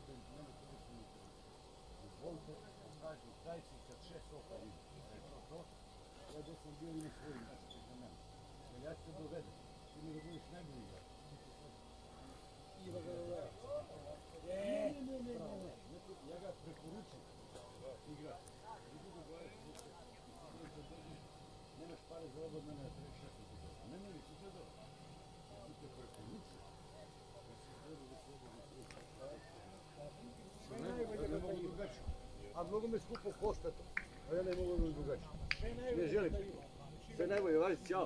sebe mene koristim u tome. Izvolite, kažu, daj si kad 6 oka vidi. Da je to. Ja dok sam bio ima svoj natječaj za mene. Jer ja ću te dovedem. Ti mi da budeš najbolji igrač. Ne. Ja ga preporučim. Igrač. Nemaš pare za ovo od mene, ja te već 16 godina. A ne, ti sve dobro. Ja ti te preporučim. Ja ne mogu drugačije. A mnogo me skupo košta to. A ja ne mogu drugačije. Ne želim. Sve najbolje, Varis, ćao.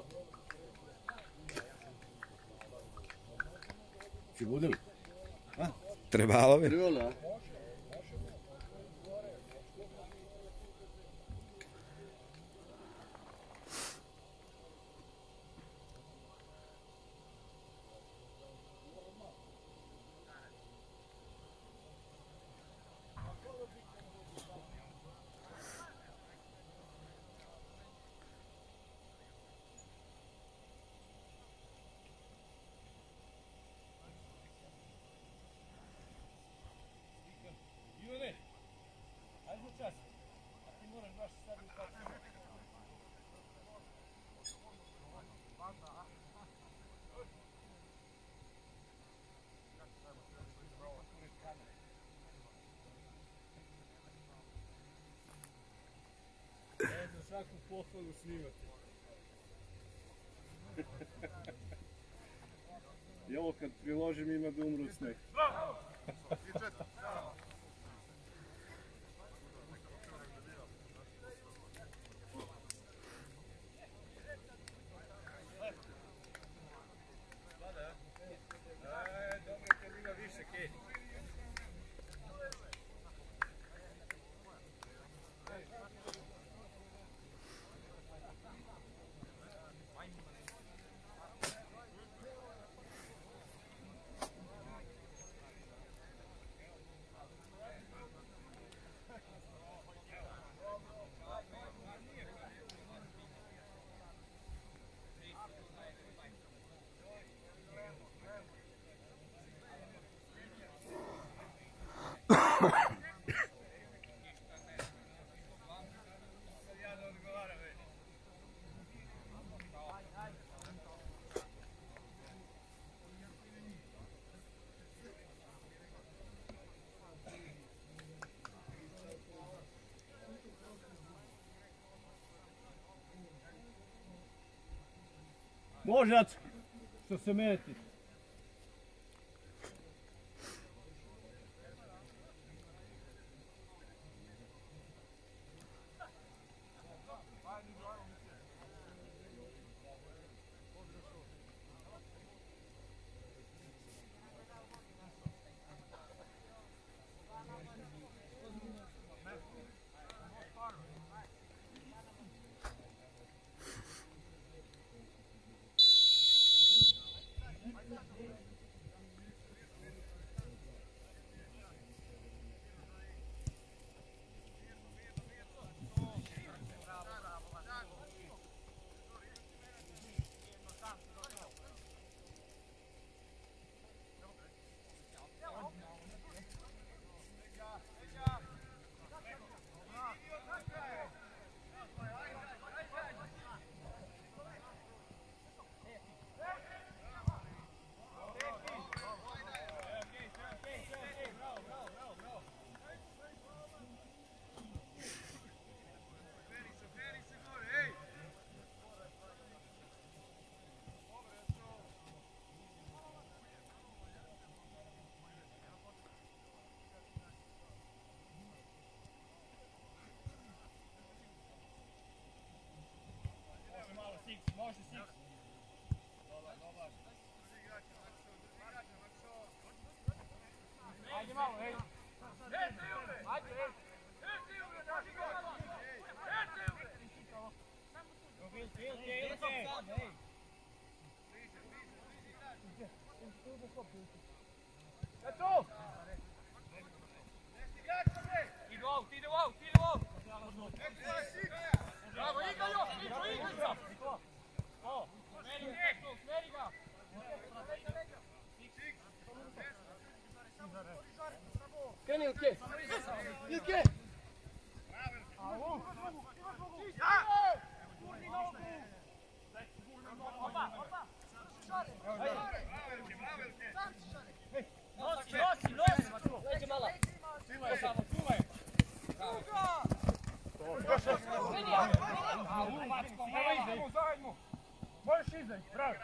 Si budili? Trebalo bi. Trebalo, a? Svaku pohvalu snimati. I ovo kad priložim ima da umru od smeha. Dobro kad ima više kej. Možac, što se mene tiče. Može si. Ajde malo, hej. Ajde, hej. Idu out, idu out, idu out. Bravo, igra još, igra. Smeri ga. Kreni Ilke! Ilke! Leđe mala! Možeš izdaj, bravo!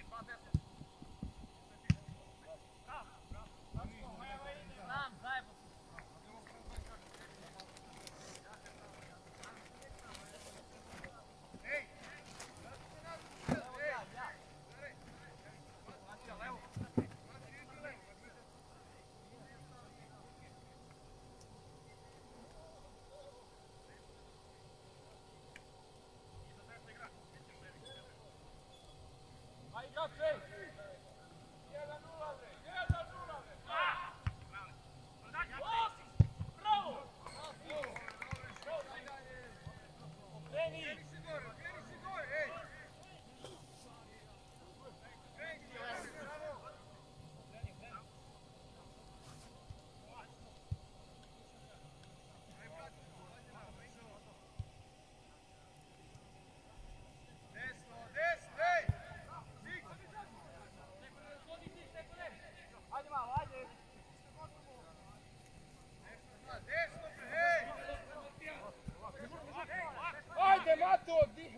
Ajde, Mato!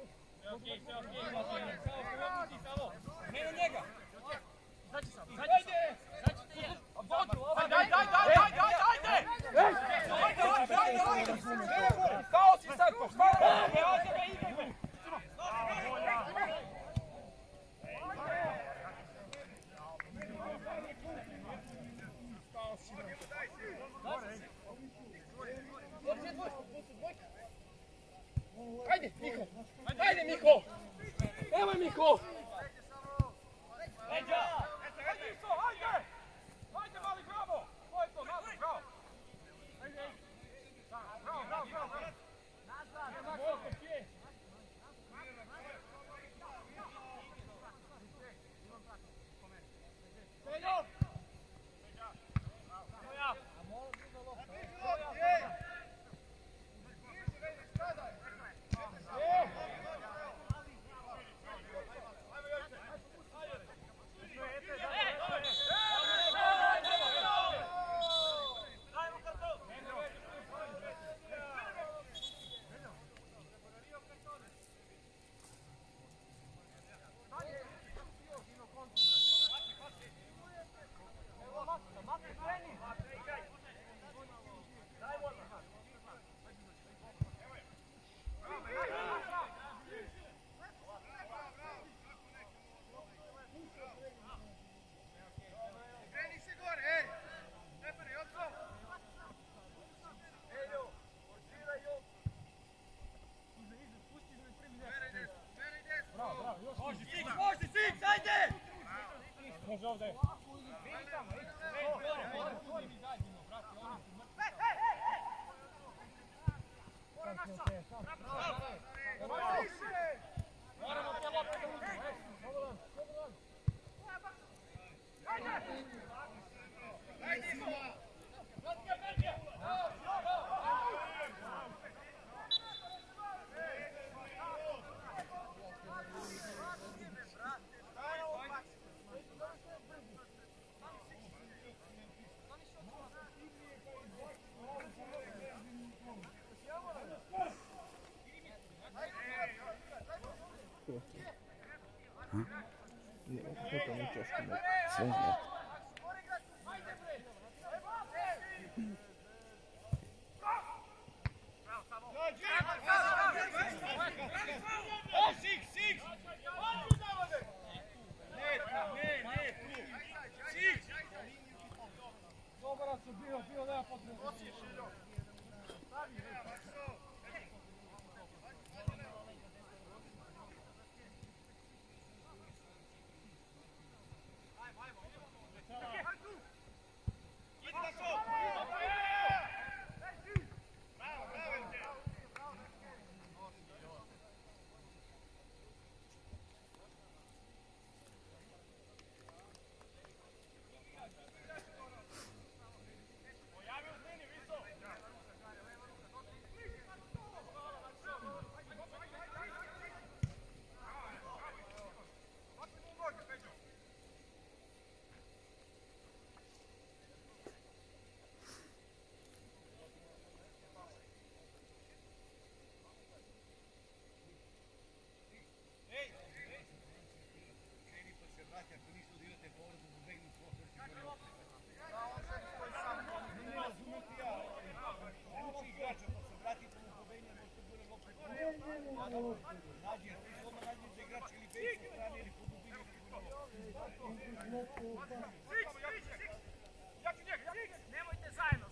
Stao si sad, Ajde, Miho! Ajde, Miho! Nemoj, Miho! Leđa! Ajde, Iso, ajde! Ajde, mali, bravo! Ko je to? Nazad, bravo! Bravo, bravo, bravo! Nazad! Senjor! Može ovdje. Sve zna. Dobar su bio nema potreba. Pojavio se Nađi, ti se odmah nađi za igrač ili bejcu strane ili po dubini Nemojte zajedno.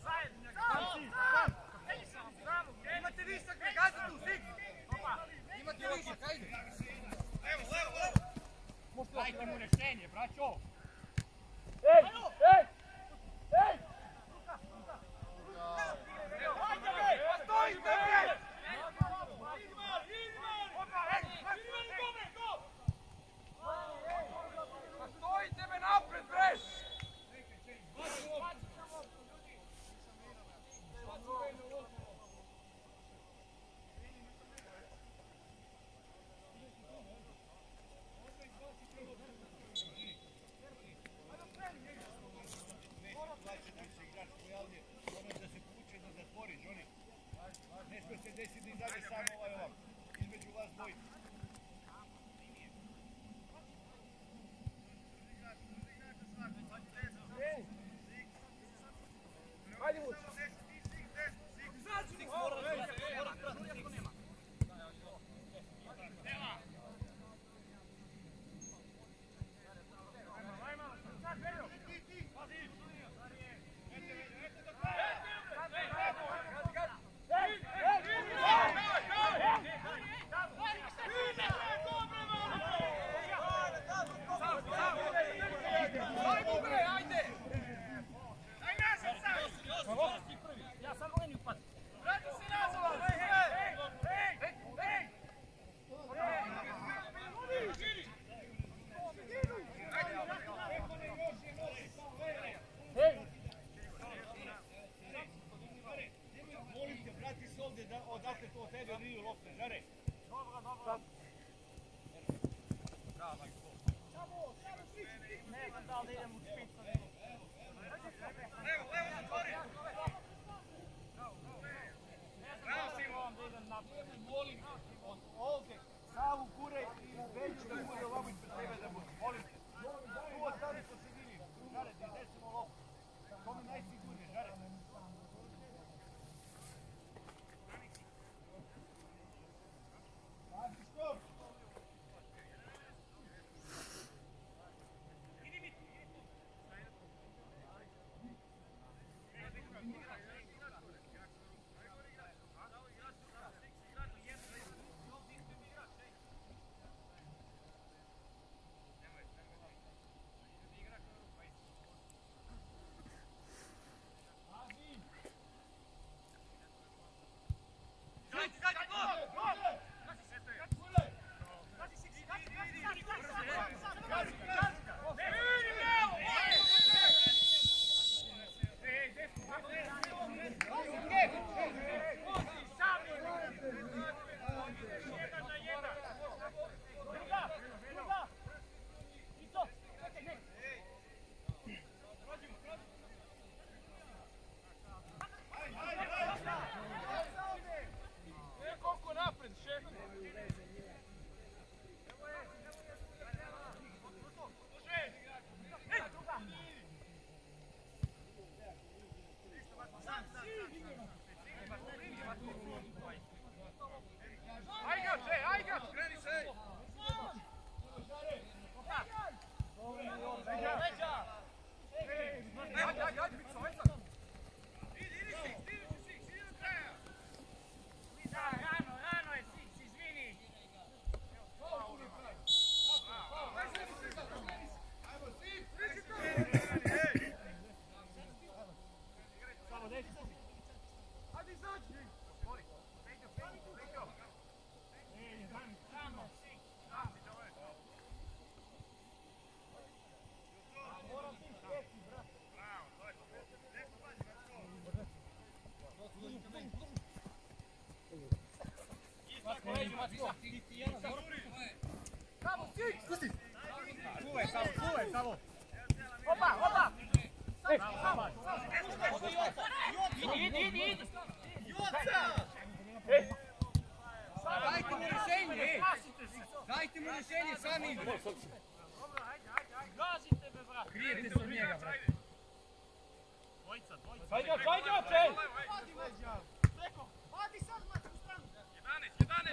Imate višak, ne gazi tu, Sig! Imate višak, ajde! Evo! Dajte mu rešenje, braćo! Ej! Stojite, bre! Stojite me napred, bre! Nešto se desi da izađe samo ovako, između vas dvojica. Ajde, Vuč! Odakle to od tebe nije lopte, žare? Ne znam da li idem u špicu. Evo, zatvori! Bravo, Simon! Molim, od ovdje, Savu gure i Beću da gure ovamo ispred tebe da bude. Molim te. Tu ostali po sredini. Žare, da iznesemo loptu. To mi najsigurnije, žare. Savo! Opa! Idi! Dajte mu rješenje! Dajte mu rješenje, sami idu! Gazite me, brat! Krijete se od njega, brate! Dvojica! Ajde, oče! Vadi sad, Mat, u stranu! 11!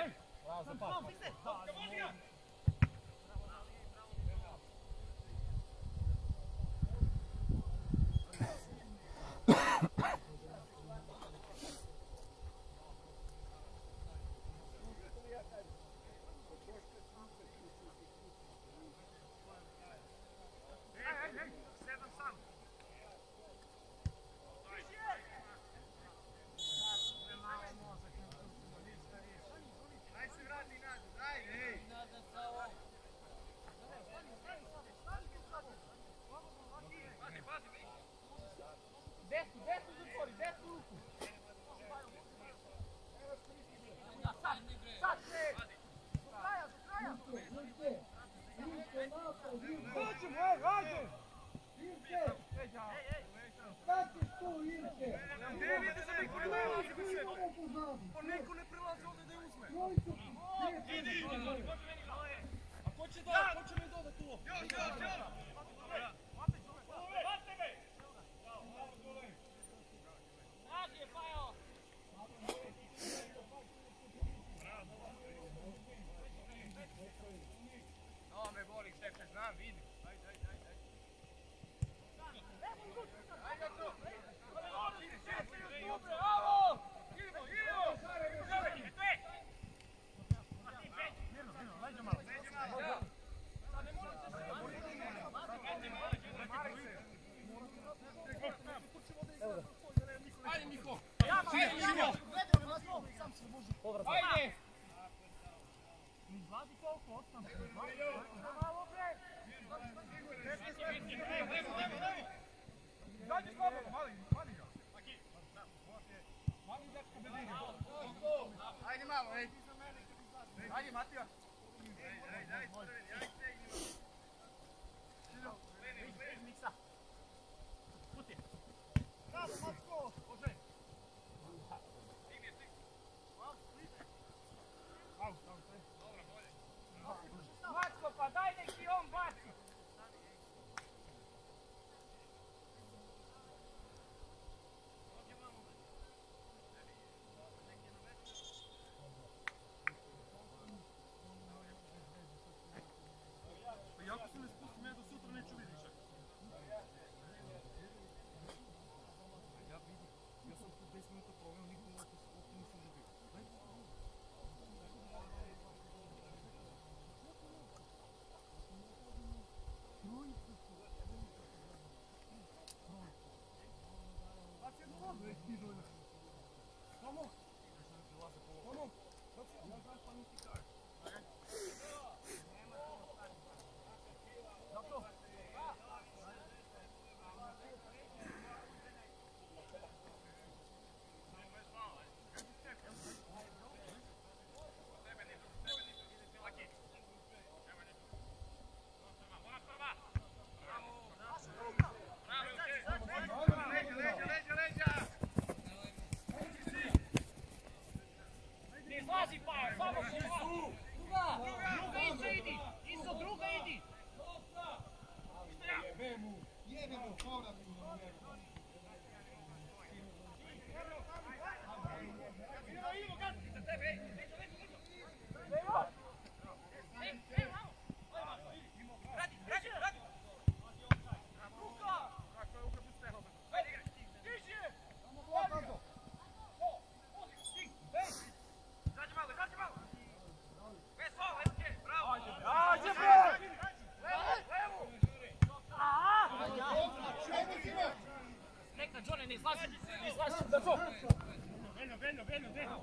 Pa neko ne prilazi ovdje da je uzme. A ko će mi dodati ovo? No, me boli Štefe, znam, vidim. Ajde. Ajde, Miko! Ajde! Izvadi koliko, 8. Zadnji slobodno, mali ga. Mali dečko bez igre. Ajde malo, ej! Ajde, Matija! Miksa. Puti. Bravo, Matko! Može! Matko, pa daj neki on baci. Jako se ne spustim, ja do sutra neću vidjeti čak. Ja vidim, ja sam tu 10 minuta proveo, nikdo uopće nisam dobio. Baci jednu vodu, ej, ti dođe. Tomo! Tomo! Ja znaš pa nisi kaj. Ne izlazi pa, samo polako. Druga isto idi. Isto druga idi. Neka, Johnny, ne izlazi. Da to. Veljo.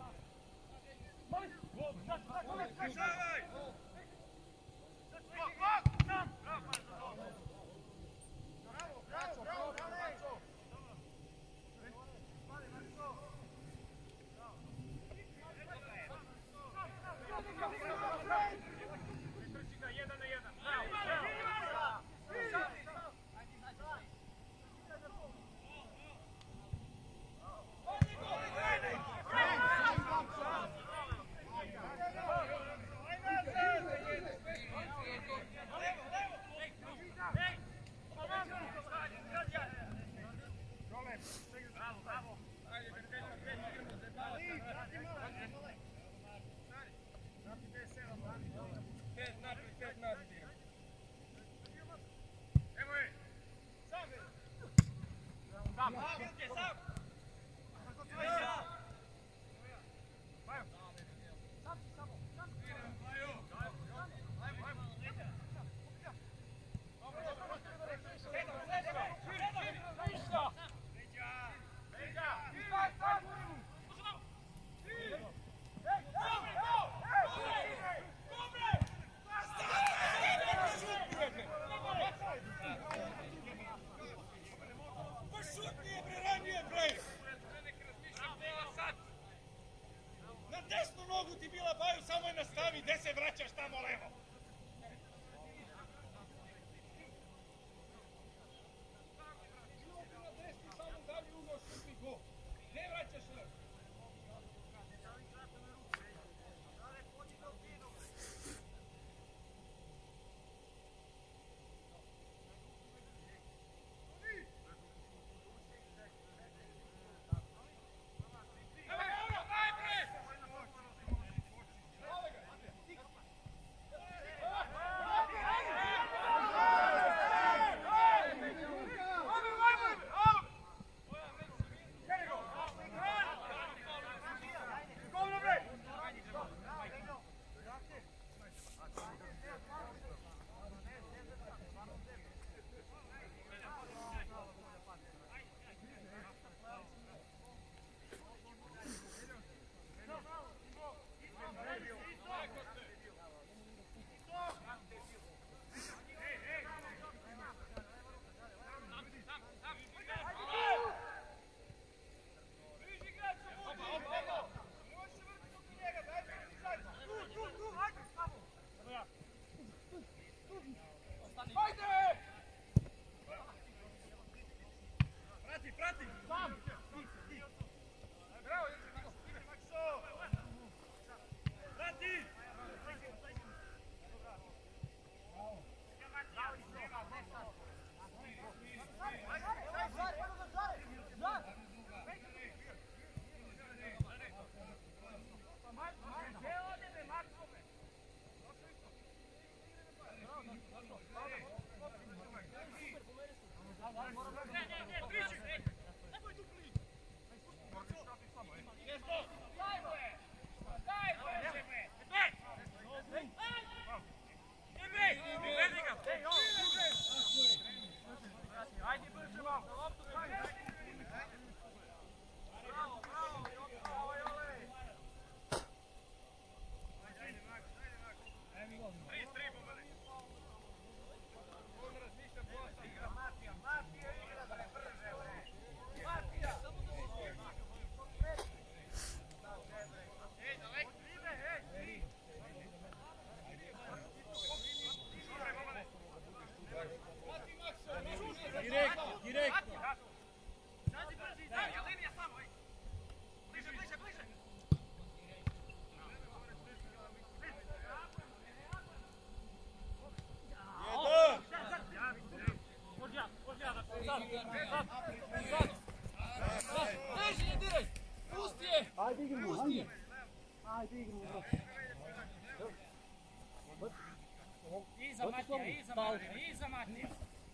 Šutnije, bre, ranije, bre! Ajde igramo, ajde. Ajde igramo. Iza Matija, iza Matija, iza Matija.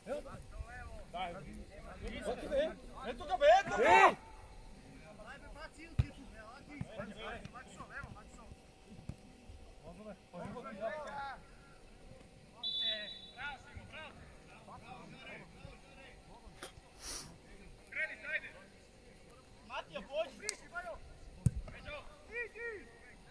Eto ga, eto ga! Ajde, baci Ilkicu, ajde. Mačo, evo, Mačo. Matija, pođi! Priši, Bajo! Idi!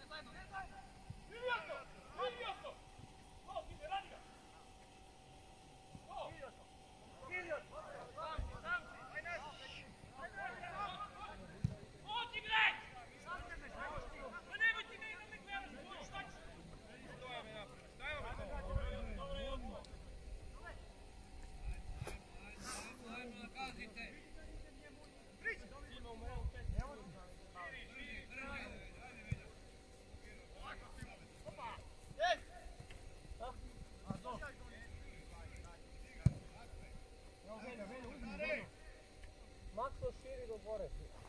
Makso širi do gore.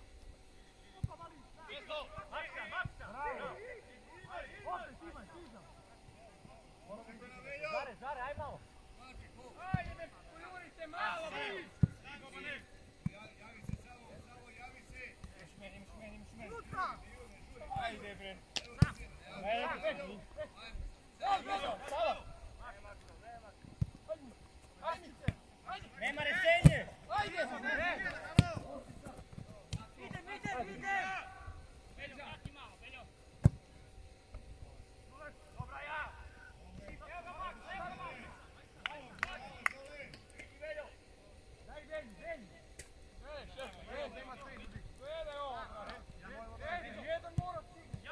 Žare, aj malo. Ajde me pojurite malo, vi! Ajde bre. Nema rešenje! Beljo, vrati malo, Beljo. Dobra ja! Evo ga Max, evo ga Max! Beljo! Daj Belju! Gledaj ovo, brate. Jedan mora stigni.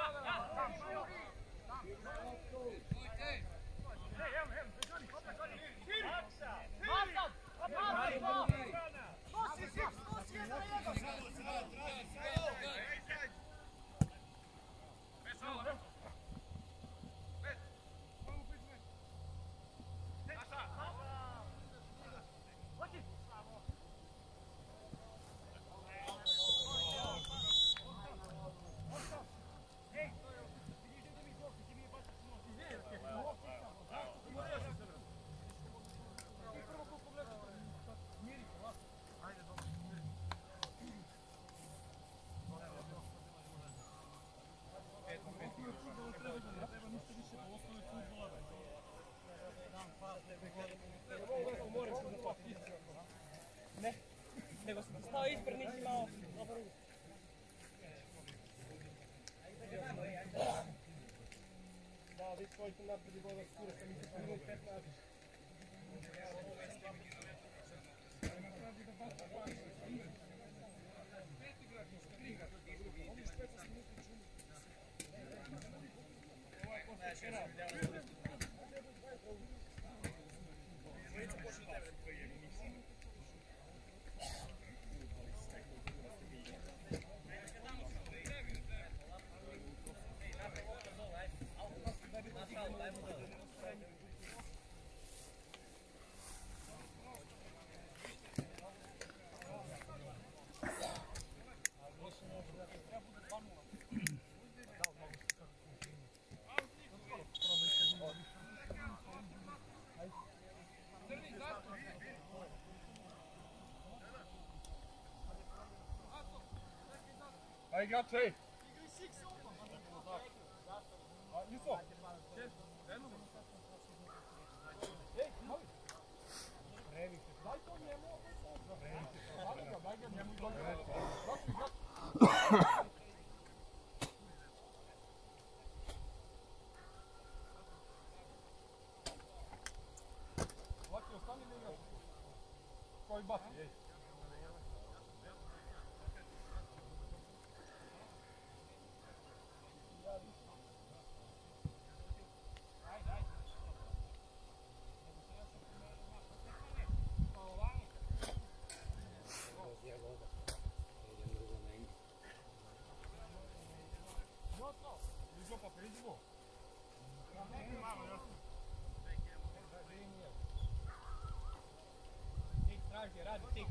Nego sam stao ispred, nisi malo dobro. Da, vi svojite napred voda skura, sam mi se minut 15. Aj, igra 3. Isto. Ej, mali. Previše. Daj to njemu. Daj ga njemu i daj ga. Laki, ostani da igraš. Koji baci, ej. Radi tik.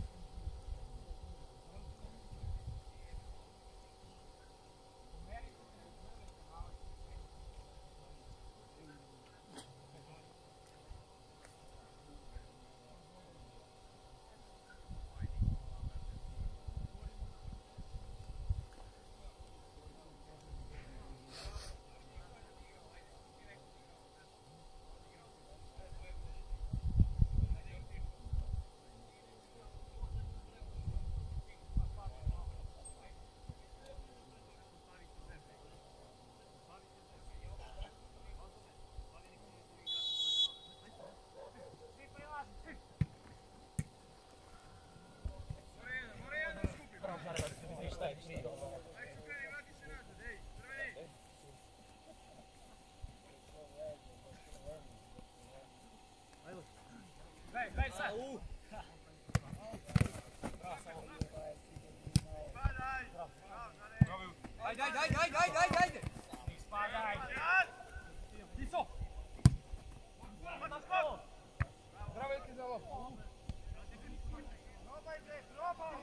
Gledaj sad. Ajde. Spadaj. Iso. Bravo, Ilki, za ovo. Probaj, bre, probaj.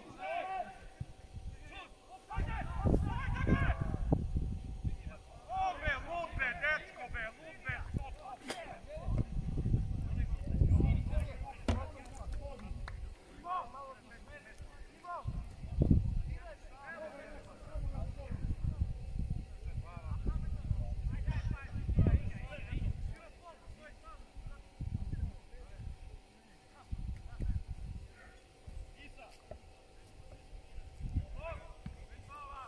Lupe, dečko, be, lupe. Isa.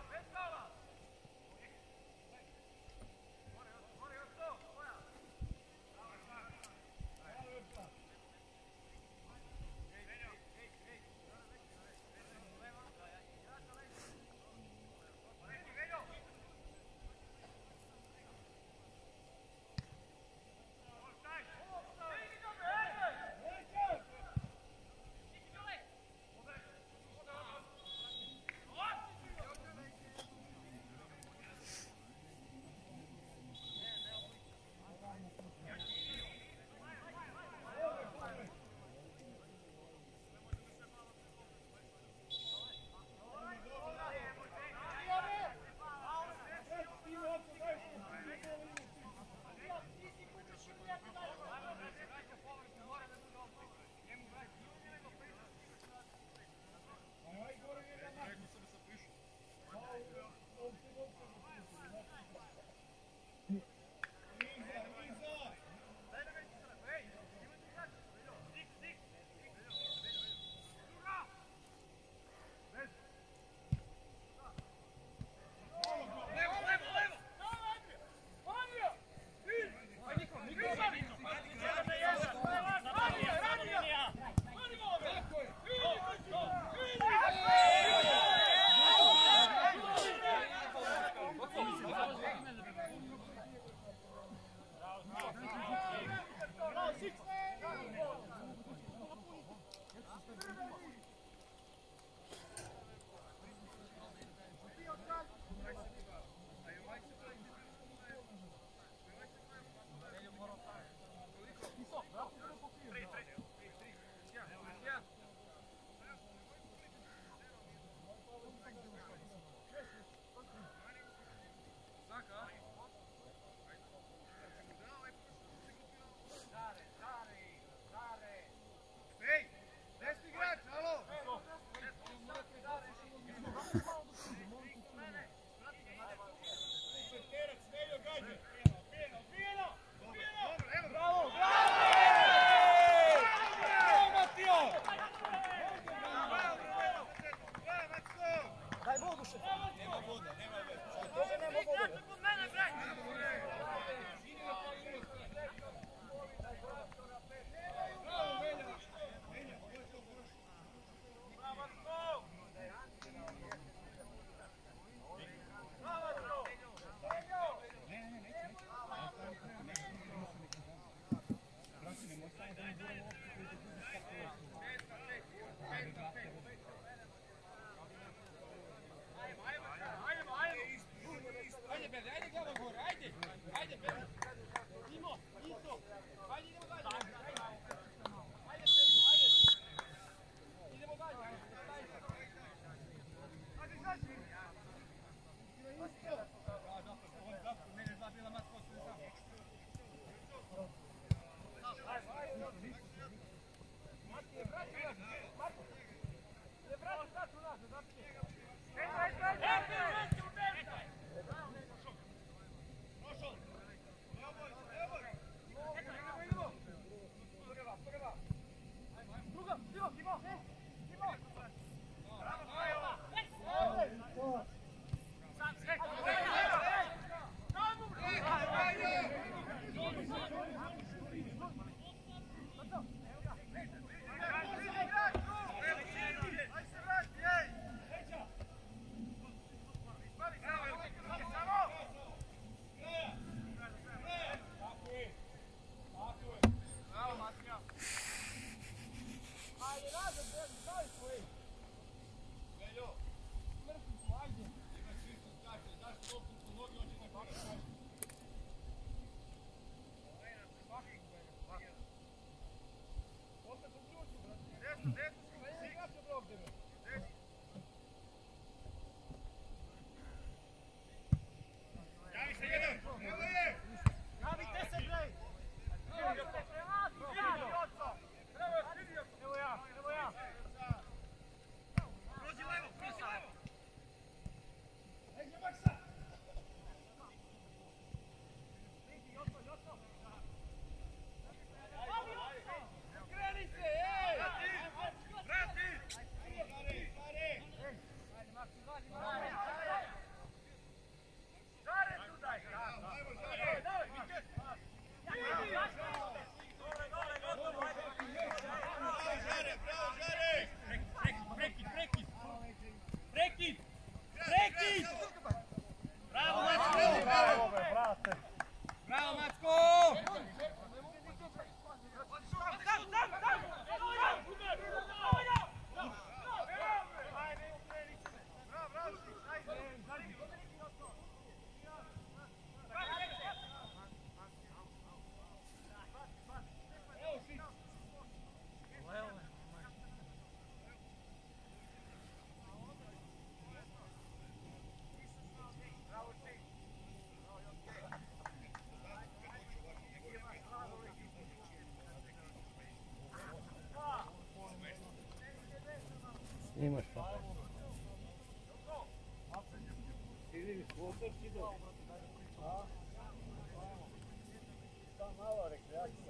Imaš pa. Mala rekreacija.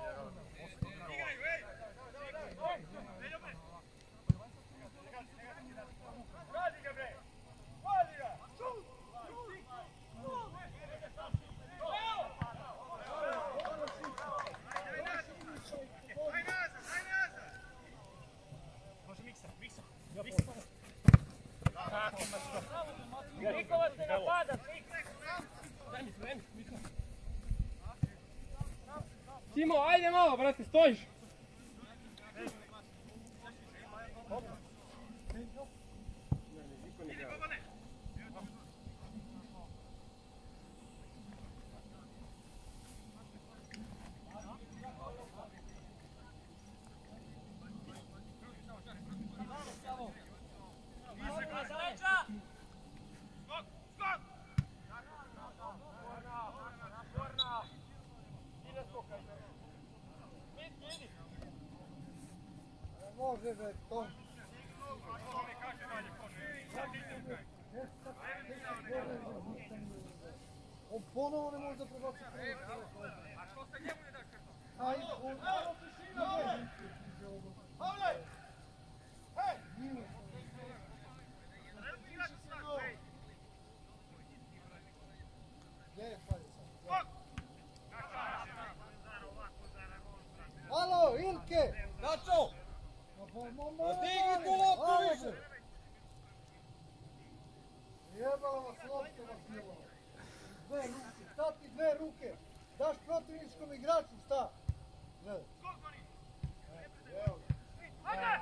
Hey! Simo, ajde malo, brate, stojiš. Može be, to. On ponovo ne može da prebaci. A što se njemu ne daš karton? Ajde, on malo tišina be. Pavle! Hej! Minus. Gdje je Falje sad? Alo, Ilke! Dačo! Digni tu loptu više! Jebala vas lopta vas jebala. Dve ruke, šta ti dve ruke? Daš protivničkom igraču, šta? Gledaj. Evo ga.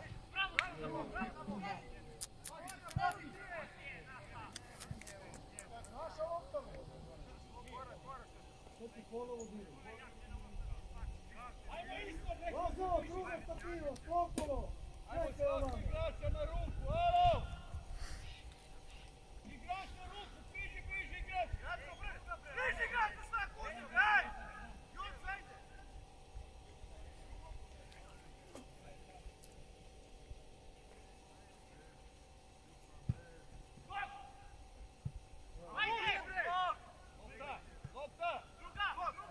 Naša lopta me. Što ti ponovo bilo? Lazo, drugo stativo, sklopilo! Čekaj ovamo! Igrača na ruku, alo! Igrač na ruku, bliži igrač! Bliži igrač, da šta kuću, hej! Juca ide! Ajde, bre! Lopta! Druga!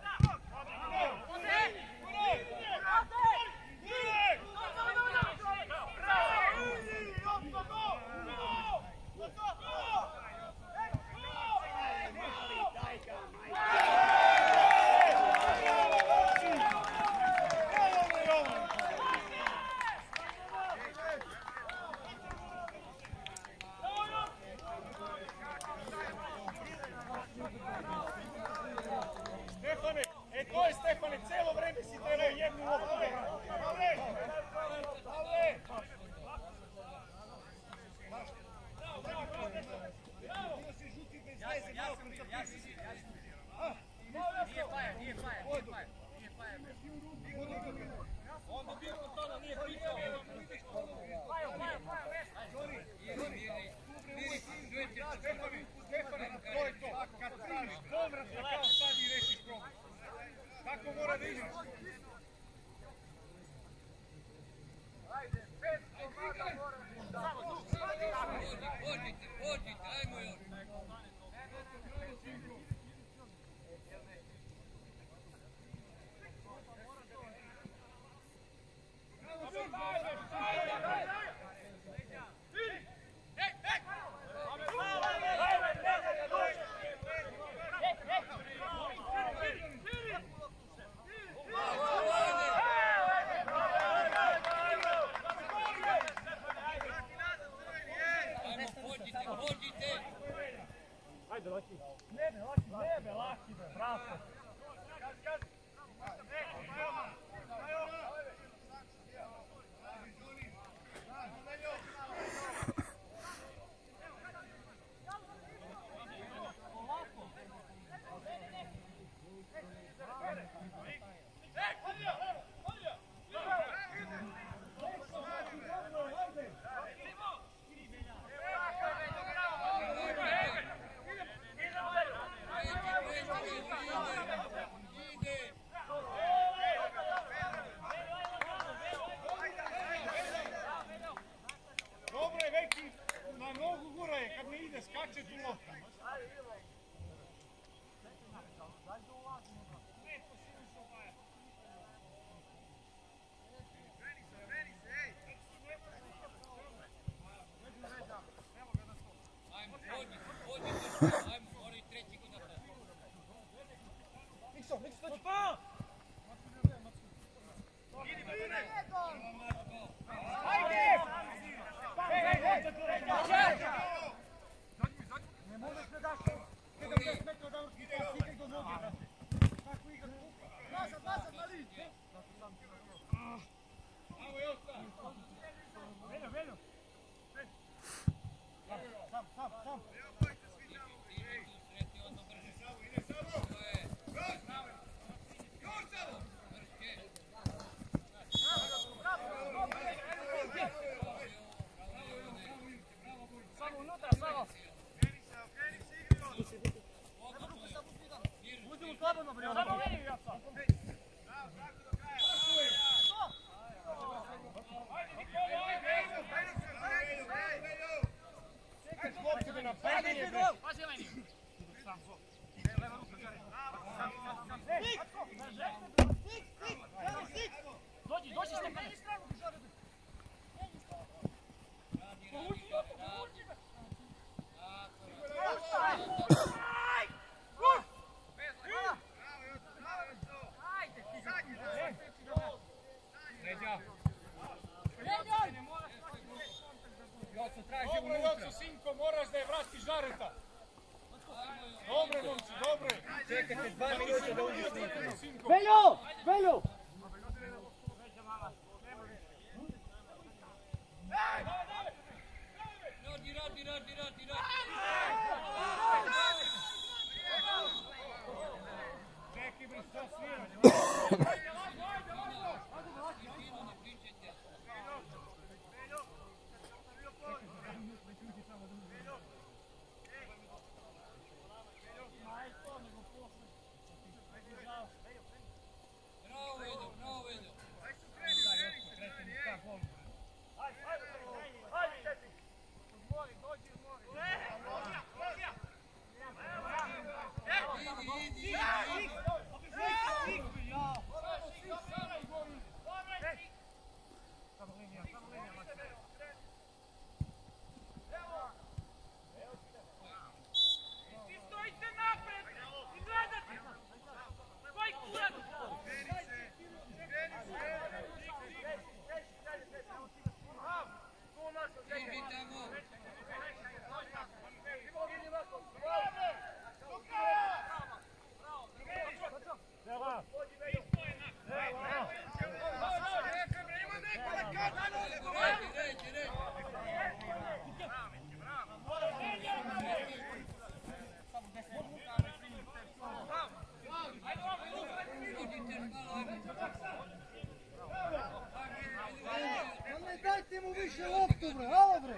Stefane, to je Stefane, cijelo vreme si trebao jednu loptu. Onda bilo toga nije pričao. Stefane, to je to. Kad primiš povrat, kao sad i rešiš problem. Tako mora da igraš. Ajde, 5 komada mora da Pođite, ajmo još. Pođite. Samo unutra, samo. Uzimo slobodno, bre. Samo meni, Jaca. Pazi meni. Dođi ste meni stranu. Dobro, Joco, sinko, moraš da je vratiš Žareta. Dobro, momci, dobro. Čekajte 2 minuta da uđeš unutra. Veljo! Veljo! Čekaj, bre, što svira? Dajte mu više loptu, bre, halo, bre!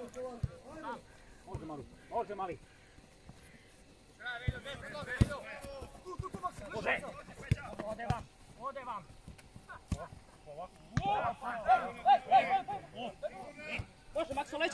Može mali, može mali. Može. Ode vam. Može, Makso, leđa.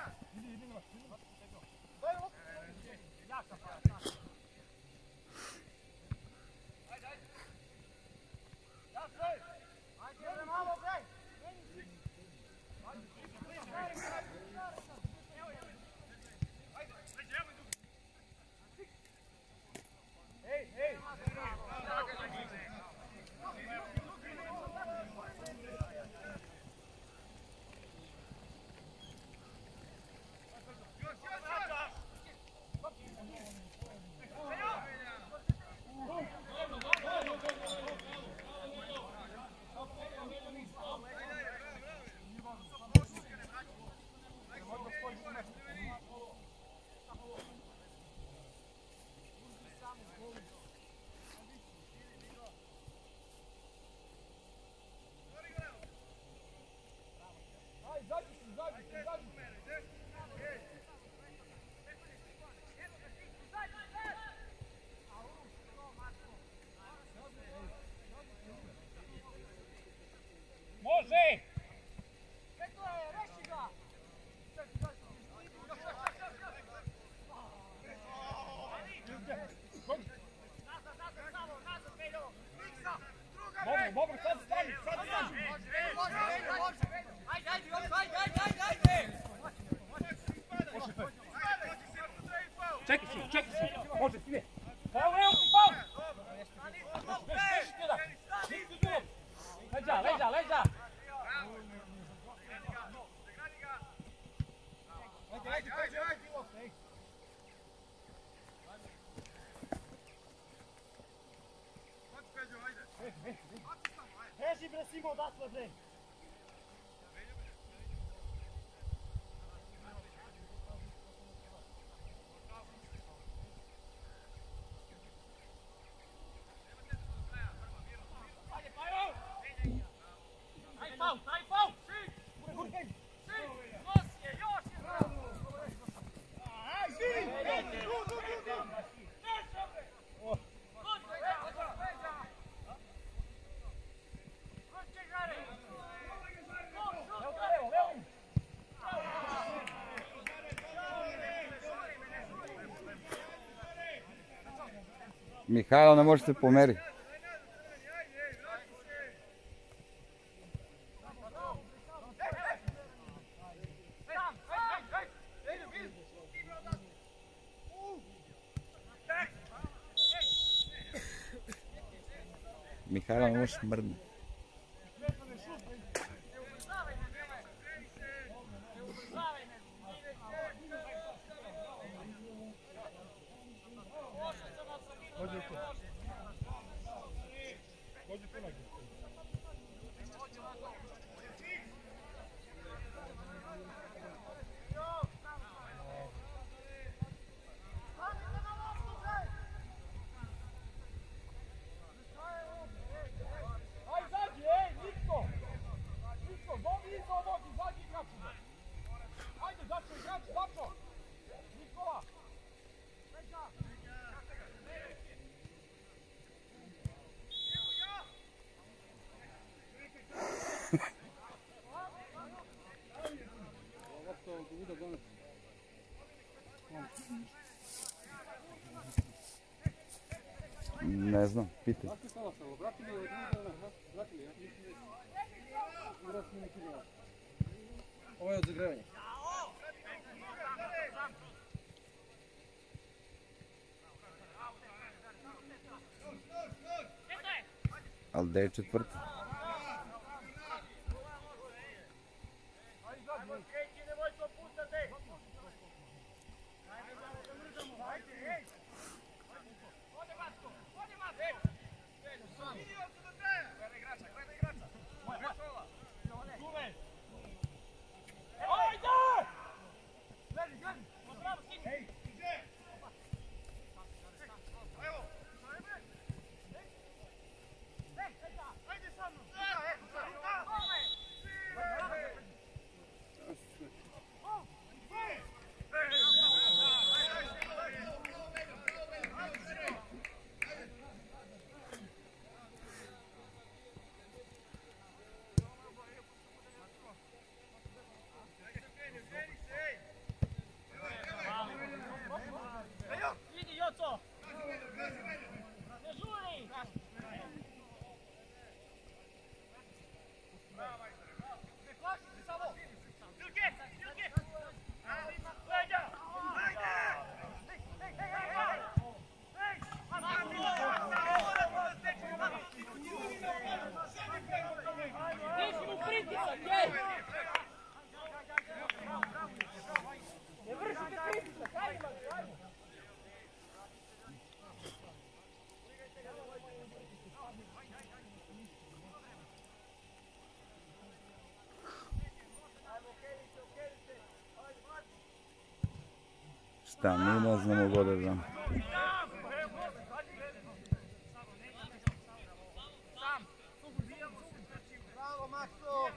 Može! Dobro, sad stani, sad stani! Čekaj si, može ti ne. Evo, faul! Leđa! Beži bre Simo odatle bre. Aj faul! Mihajlo, ne može se pomeriti. Mihajlo ne može smrditi. Ne znam, pitaj. Ovo je od zagrevanja. Ali gde je četvrti? Ništa, mi ne znamo go da znam. Bravo, Makso!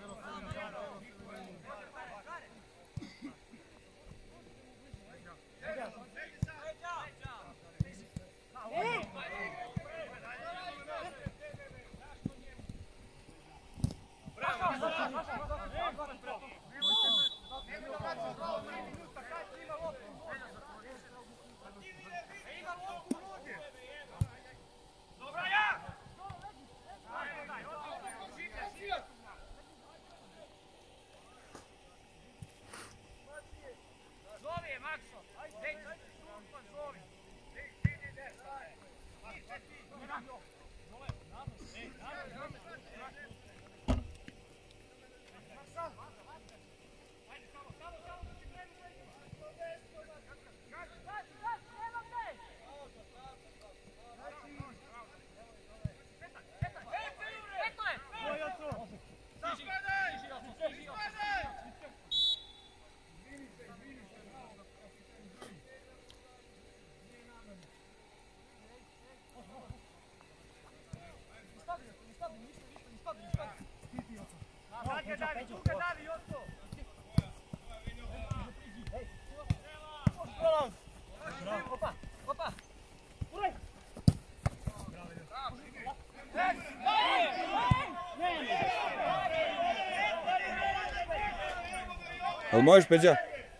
Jel možeš, Peđa?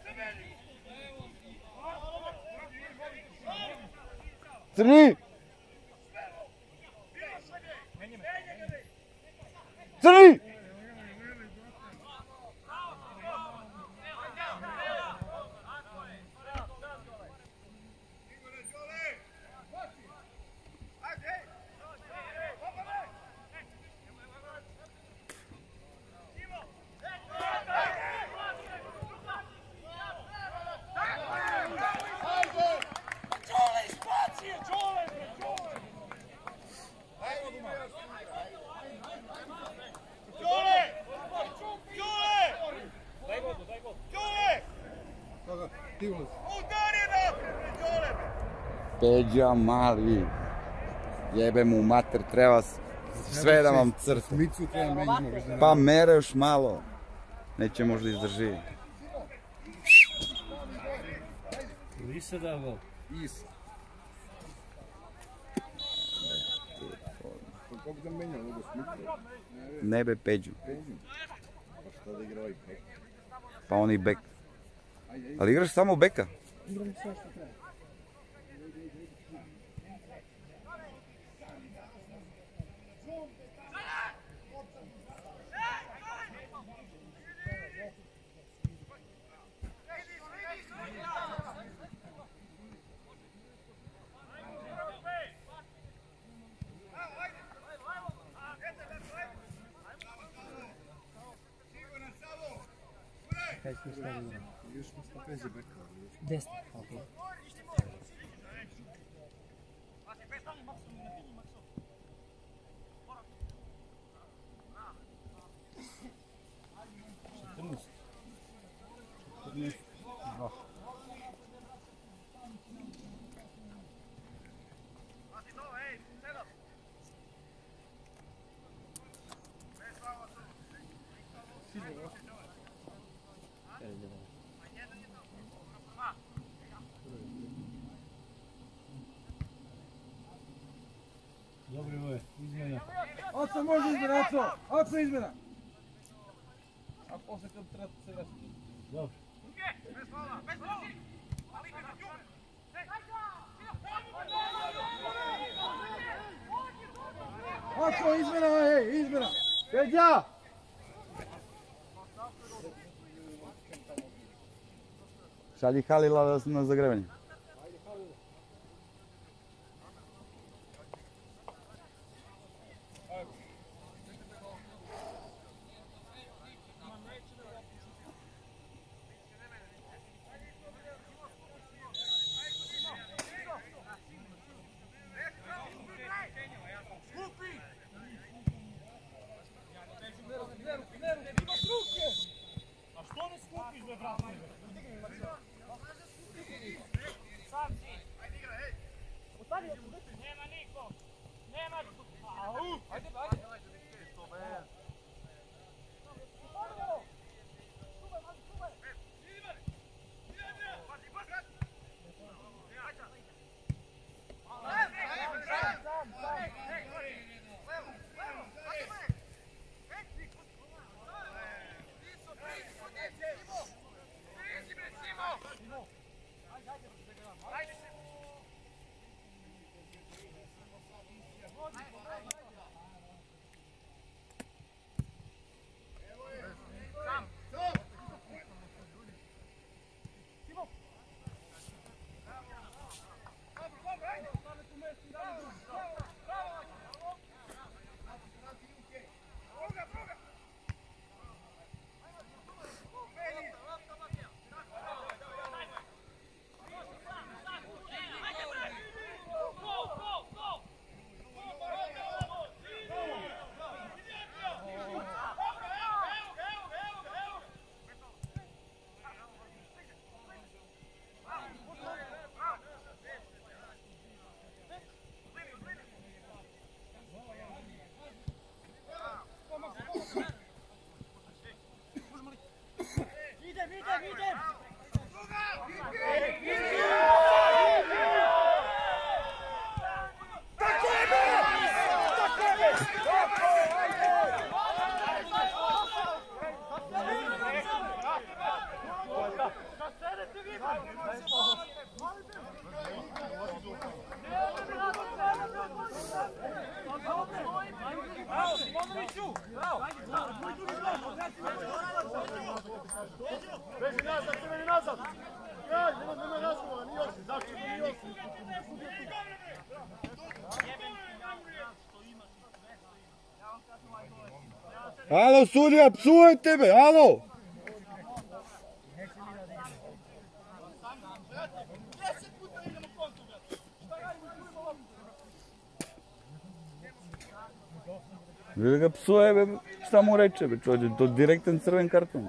Crni! Crni! Peđa mali, jebe mu mater, treba sve da vam crta. Pa mere još malo, neće možda izdrži. Lisa da gol. Is. Kako da menja ovo Smitha? Ne be Peđu, Šta da igra ovaj bek? pa on i bek. Ali igraš samo beka? Desno, okej. Dobro, ovo je, izmjena. Aco može izmjena, Aco! Aco izmjena! A posle kad treba se vratiti. Dobro. Aco izmjena, ej, izmjena! Peđa! Šalji Halila na zagrevanje. Beži nazad, crveni nazad! Jaj, nema razgovora, ni još, znači ni još. Alo, sudija, psujete me, alo! Vidi ga psuje, be, šta mu reče, be, čovječe, to direktan crven karton.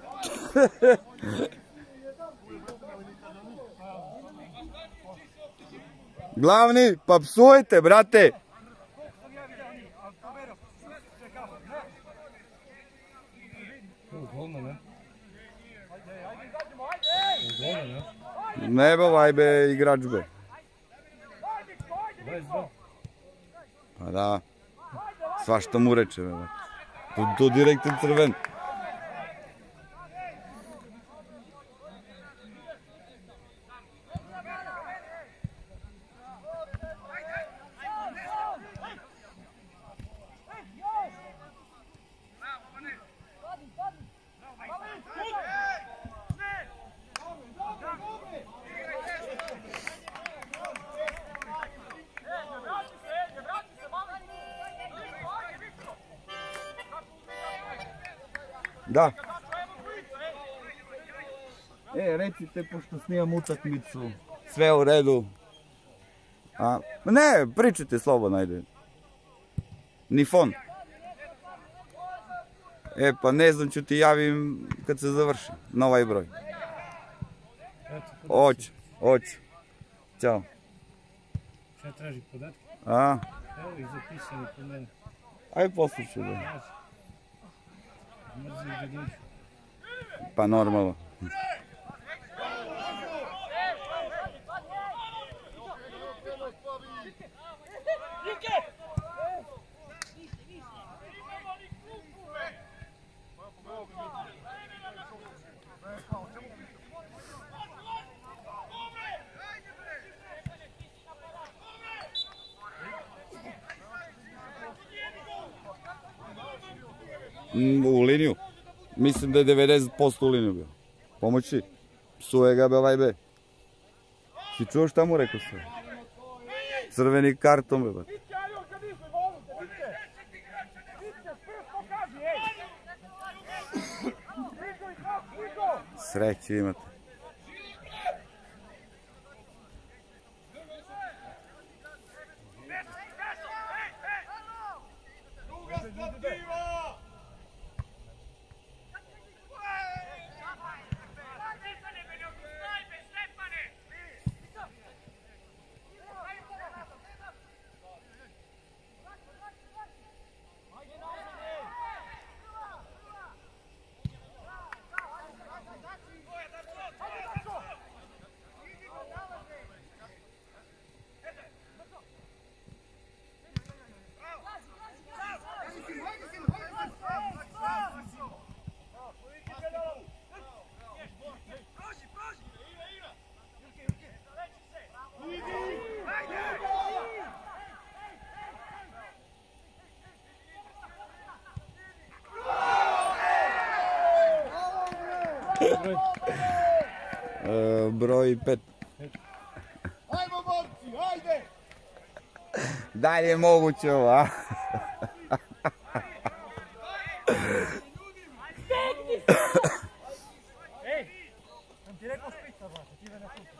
Glavni, pa psujte, brate! Ne bavaj be, igrač be. Pa da, svašta mu reče, be. To direktan crven. Da. Recite, pošto snimam utakmicu, sve u redu. Ne, pričajte slobodno, ajde. Ni fon. Pa ne znam, ću ti javim kad se završi, na ovaj broj. Hoću. Ćao. Šta traži podatke? Evo ih zapisani kod mene. Ajde poslušaj da. Mrzim da dođu. Pa normalno. U liniju. Mislim da je 90% u liniju bio. Pomoći. Psuje ga be ovaj be. Si čuo šta mu rekao sve? Crveni karton be. Sreće imate. Broj 5. Ajmo momci, ajde! Da li je moguće ovo, a? Ej, sam ti rekao špica, brate, ti me ne slušaš.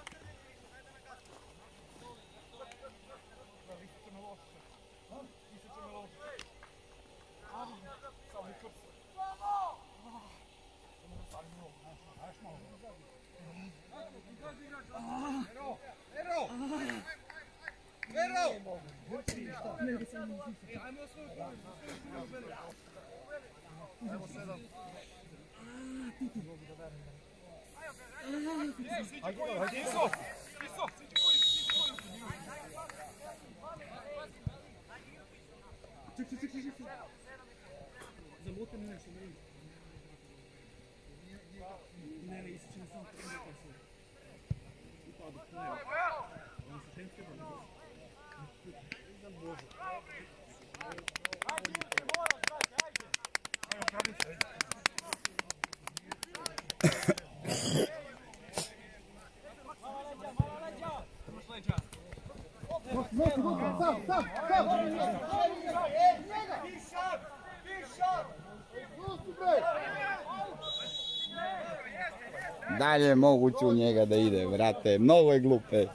Da li je moguće u njega da ide, vrate, mnogo je glupe.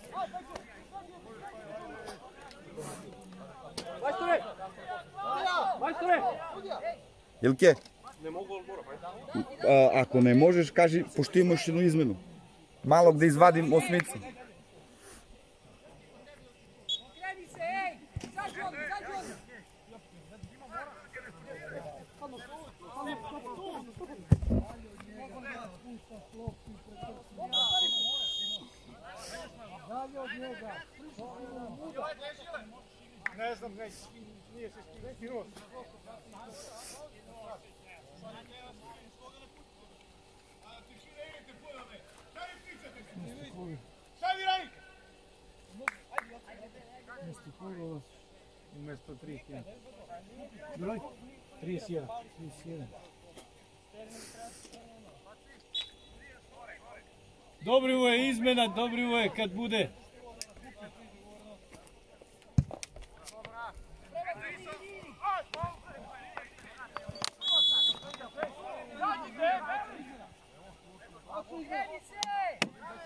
Ilke? Ako ne možeš, kaži, pošto imaš jednu izmenu. Malo gde izvadim osmicu. Kreni se, ej! Zađi on, zađi on! Ne znam, nije se skinuo. Šta vi radite? Mjesto Kurovac, umjesto 31. Broj? 31. 31. Dobro je izmena, dobro je kad bude. Kreni se!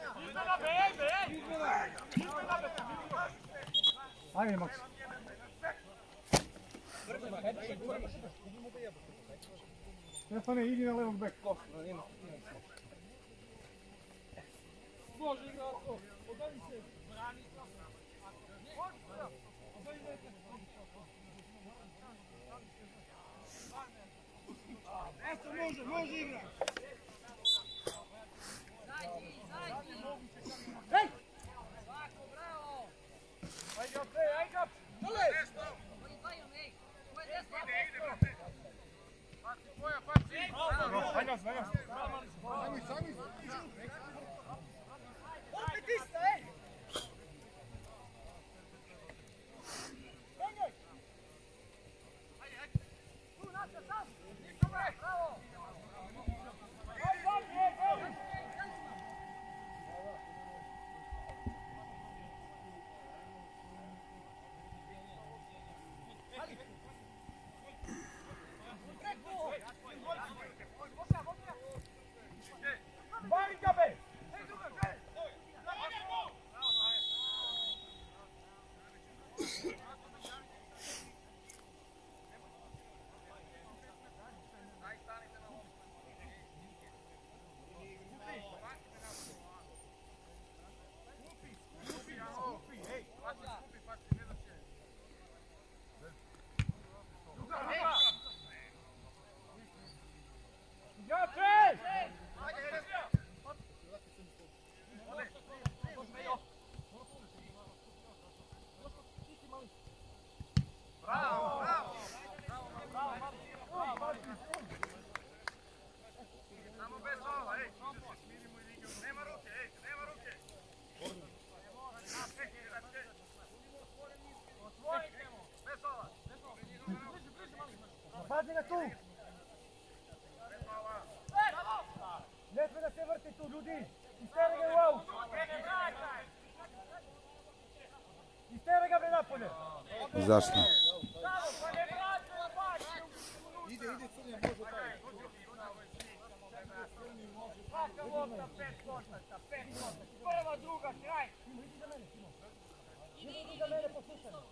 Ajde, Maks. Stefane, idi na levog beka. Može igra. Hej! Svako, bravo! Ajde, ajde! Dole! Koji dvaju, ej! Koje desno? Ajde, sami. Opet isto, ej! Tu, naša, sam! Ništa, bravo! Bari ga be! Pazi na tu! Ne sme da Pustite tu ljudi! Istere ga u aut! Istere ga bre napolje! Zašto? Ide Crnja, može taj. Svaka lopta, 5 koštaca, 5 koštaca. Prva, druga, kraj. Idi za mene, poslušaj me.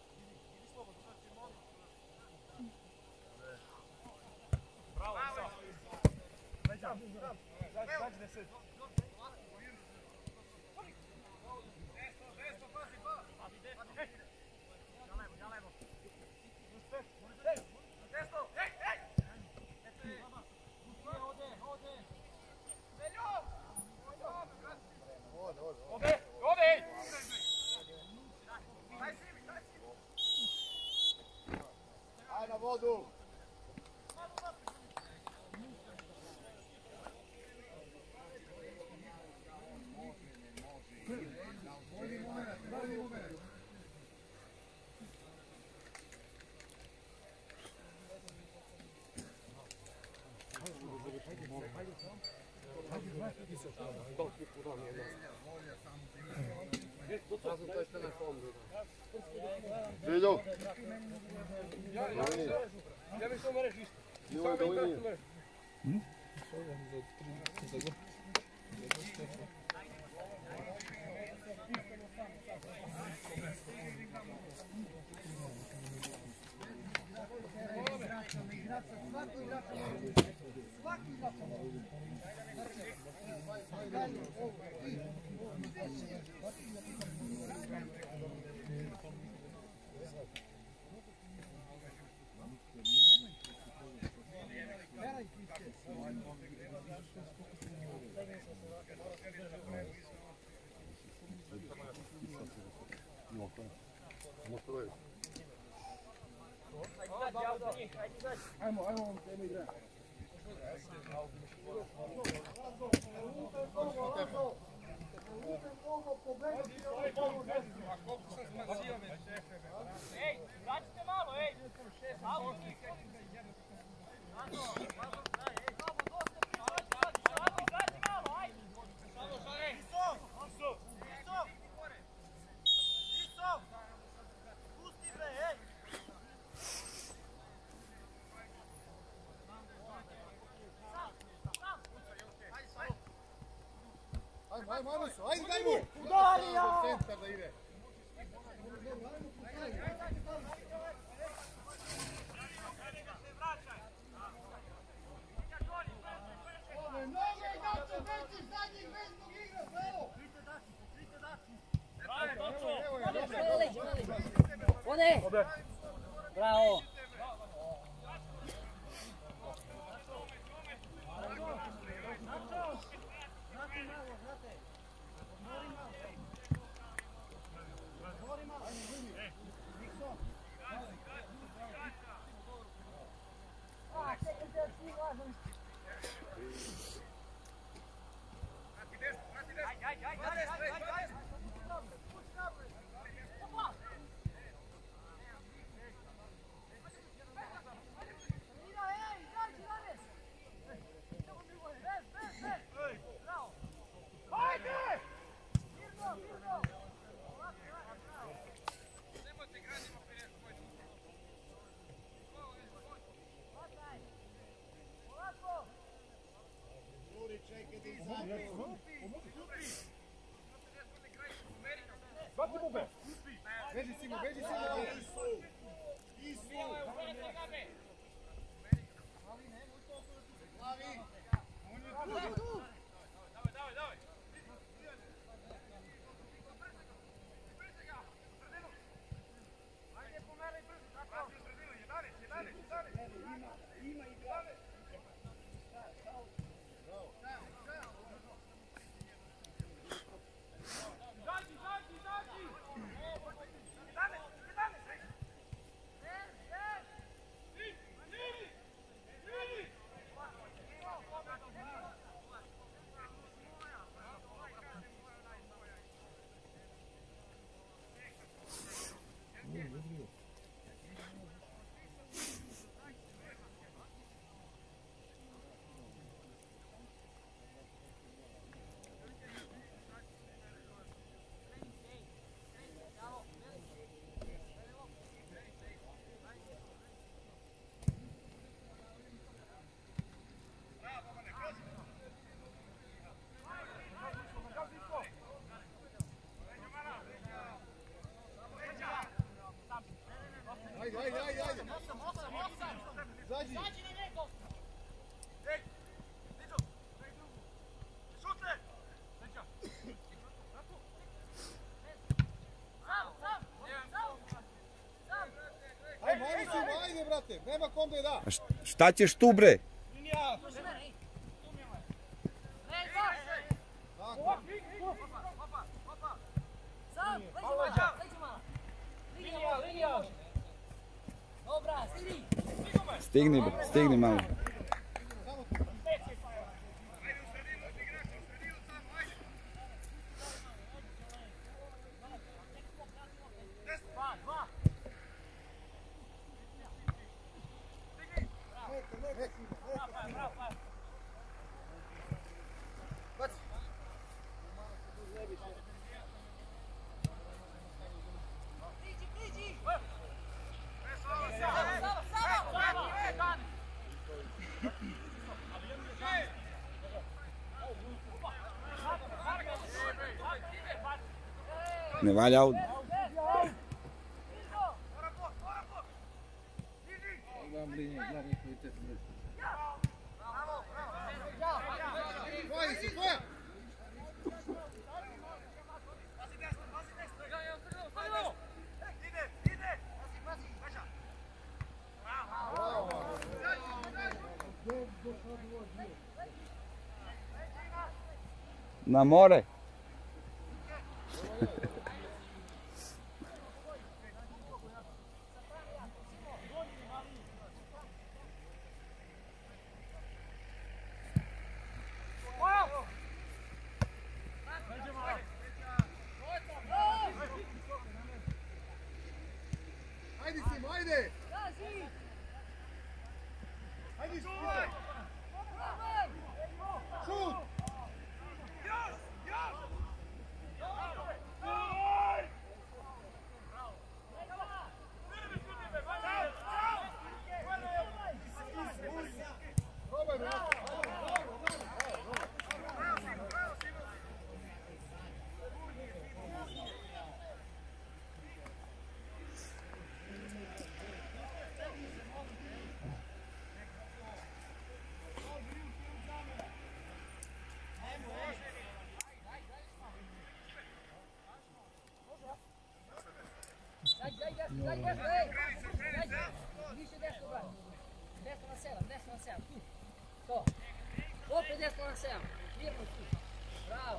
Bravo, bravo. Zađi da sedi. Aj na vodu! Željo! Ja bih samo reći isto. Nemoj da ujmi. Ajmo, idemo igrati. Ej, vraćite malo, ej. Malo, Ajde, daj mu! Udario! Centar da ide. Noge i dače, veći zadnjih veznog igra, evo! Ode! Bravo! Beži Simo! Ajde, ajde, ajde, ajde. Zađi. Zađi na njegov. Ej, Niđo, daj drugu. Šutle. Neđa. Ajde, mani si, ajde, brate. Nema kom da je da. A šta ćeš tu, bre? Linija! Tako. Sam, leđi malo. Linija. Dobra, stigni. Stigni, bre, stigni malo. Ne valja ovdje. Tvoji si, tvoja. Na more. Ajde, Simo, ajde. Ajde, Simo. Šut. Probaj, brate. Više desno, brate. Desno na 7. Tu. To. Opet desno na 7. Mirno tu. Bravo.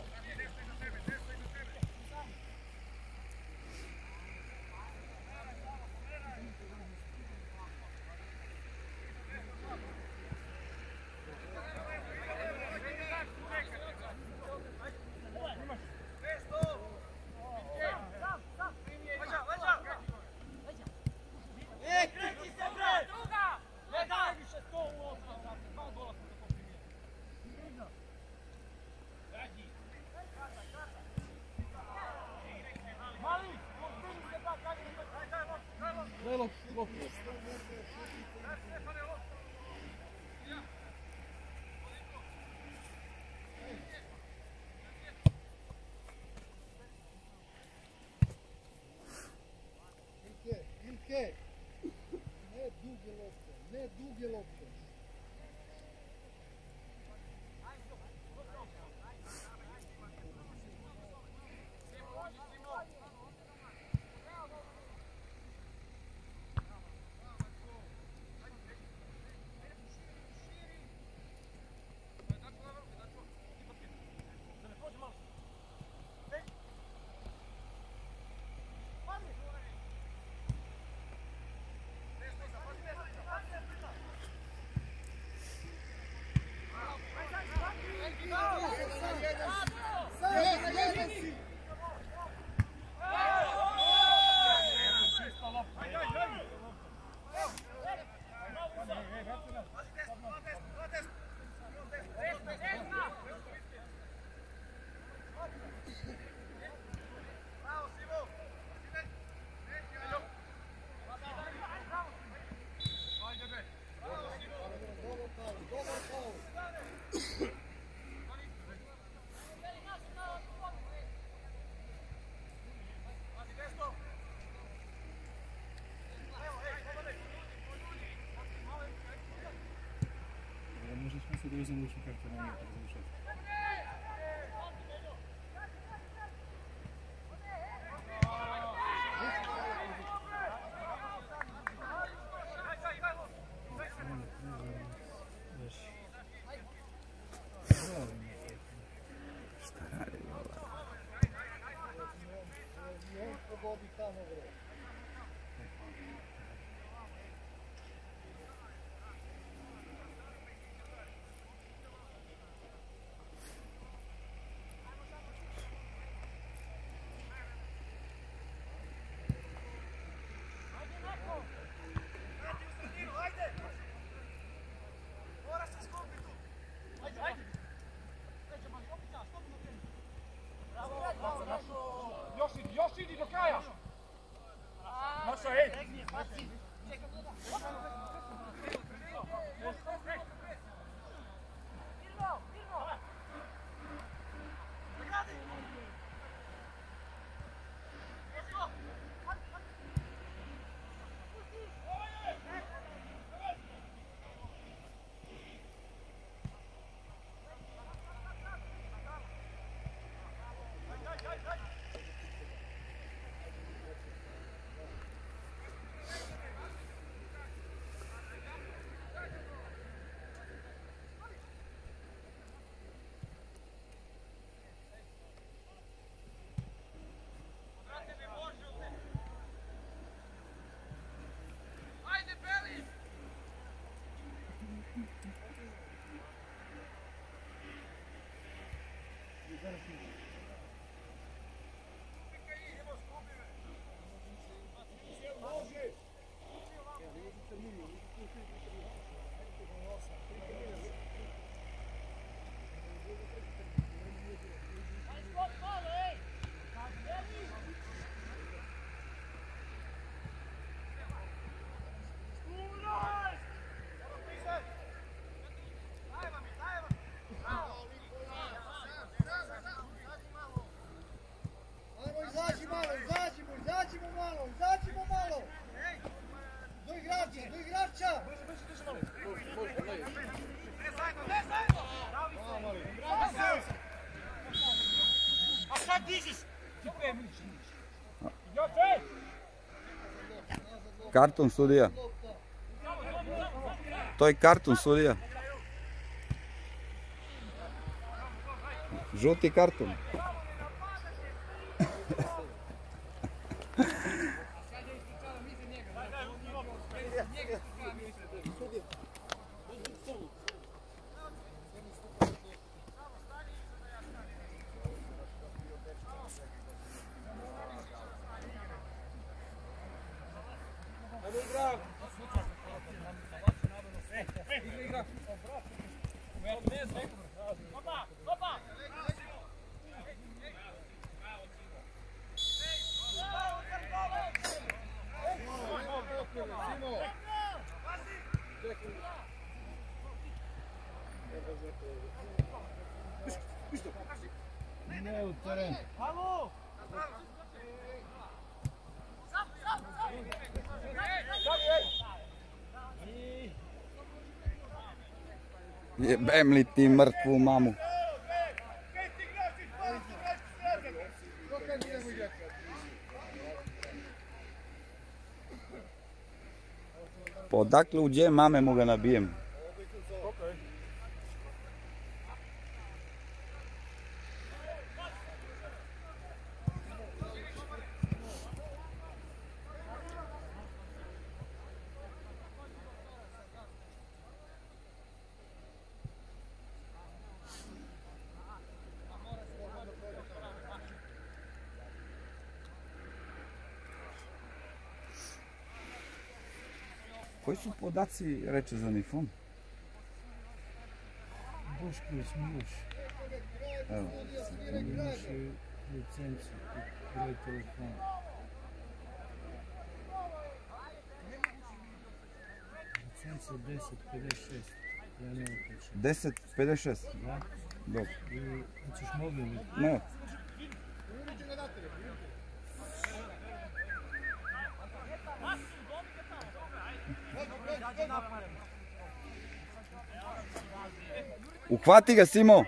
Ilke, ne duge lopte. da uzem učin kako to nije razmišljati. Pogodi tamo bre. Još idi do kraja! Naša, ej! Izađimo malo! Do igrača! A sad dižiš! Karton sudija. To je karton sudija. Žuti karton. Ne u teren. Halo! Jebem li ti mrtvu mamu. Pa odakle u dje mame mu ga nabijem? Koji su podaci reče za Nifon? Bošković Miloš. Evo. Miloš je licencu i broj telefona. Licenca 1056. Ja ne upišem. 10.56. Da? Dobro. Hoćeš mobilni? Ne. Uhvati ga, Simo.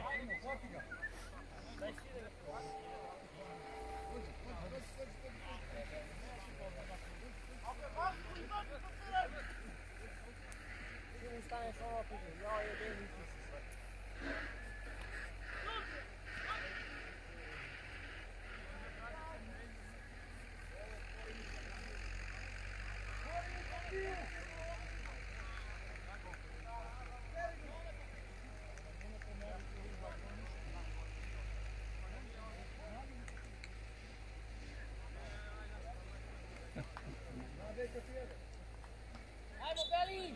Ajmo, Beli!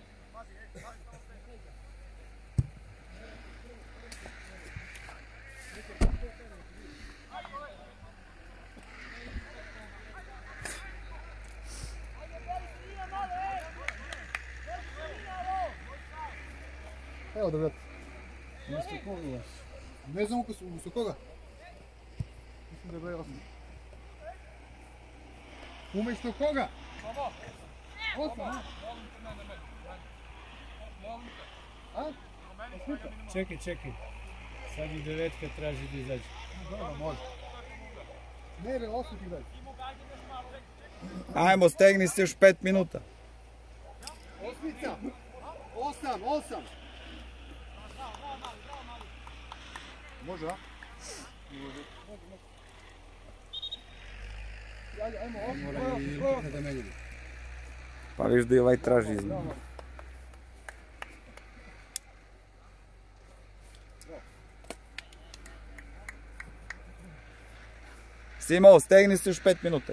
Evo da vrat. Umjesto koga? Ne znam umjesto koga. Mislim da je broj 8. Umjesto koga? 8, a? Čekaj. Sad i 9 traži da izađe. Dobro, može. Ne, 8 ti gledaj. Ajmo, stegni se još 5 minuta. Osmica! 8! Može, a? Može. Ajmo, 8, da ne vidi. Pa viš da i ovaj traži izmjenu. Simo, stegni se još 5 minuta.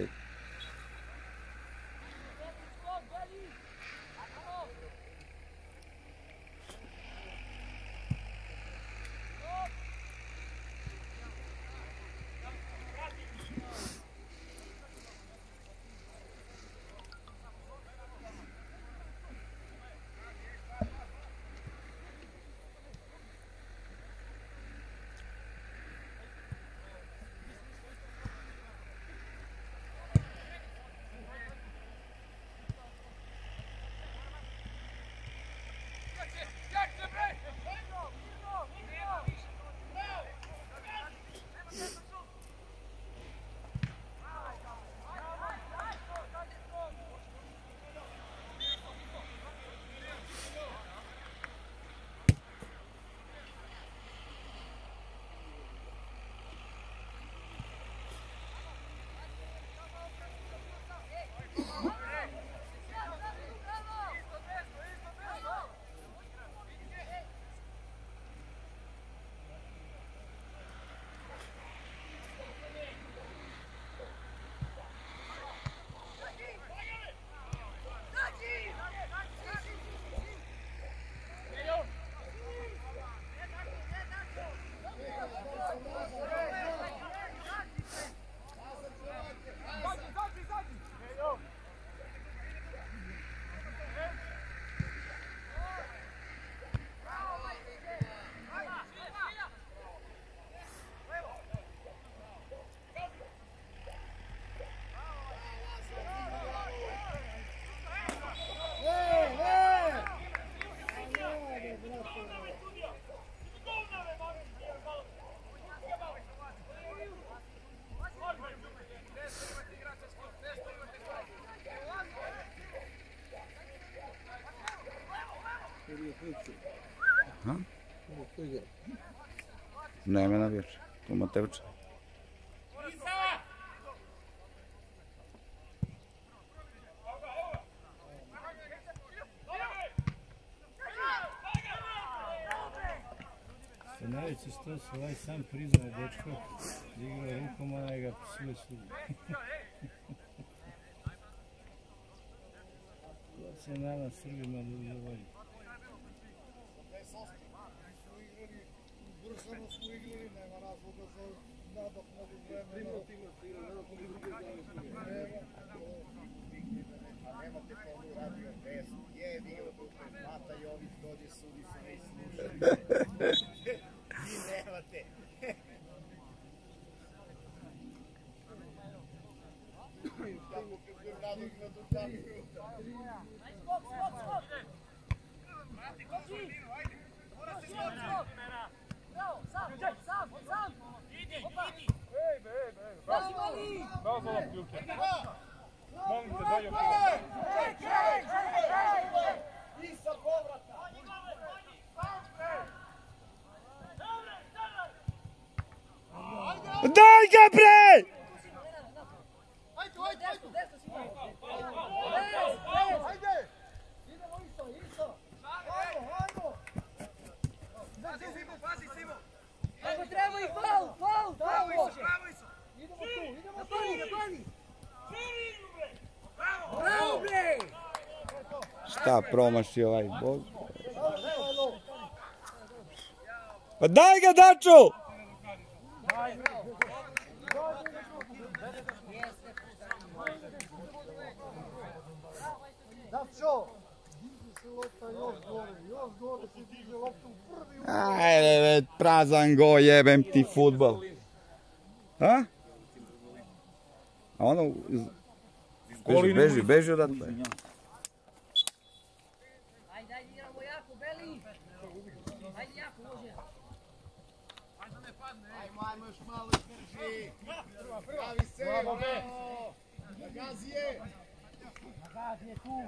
Nema na vječ, tu Matevča. Najveći što se ovaj sam priznao dečko, igrao rukom, onaj ga psuje sudi. To se nama Srbima dovolji. Brzano smo igrali, nema razloga za nadah mnogo vremena. Nemate polu radio bez, jedi od mata i ovih dođe sudi se ne slušaju. Vi nemate. Tako kad je nadok na dužanu. Skok! Ajde, ajde. Pazi, mali! Dozvola kljuke. Molim te, daj joj. Isa povrata. Daj ga bre! Desno si mali! Ajde! Idemo Iso! Hajmo! Ako treba i faul! Može! Idemo tu! Napadi! Bravo bre! Šta promaši ovaj bog? Pa daj ga Daču! Dačo! Diži se lopta još gore se diže lopta u prvi Ajde već prazan go, jebem ti futbol. A? A ono... Beži odatle. Ajde, igramo jako, Beli! Ajde, jako, može! Ajmo još malo izdrži. Pravi se, bravo. Nagazi je. Nagazi je tu!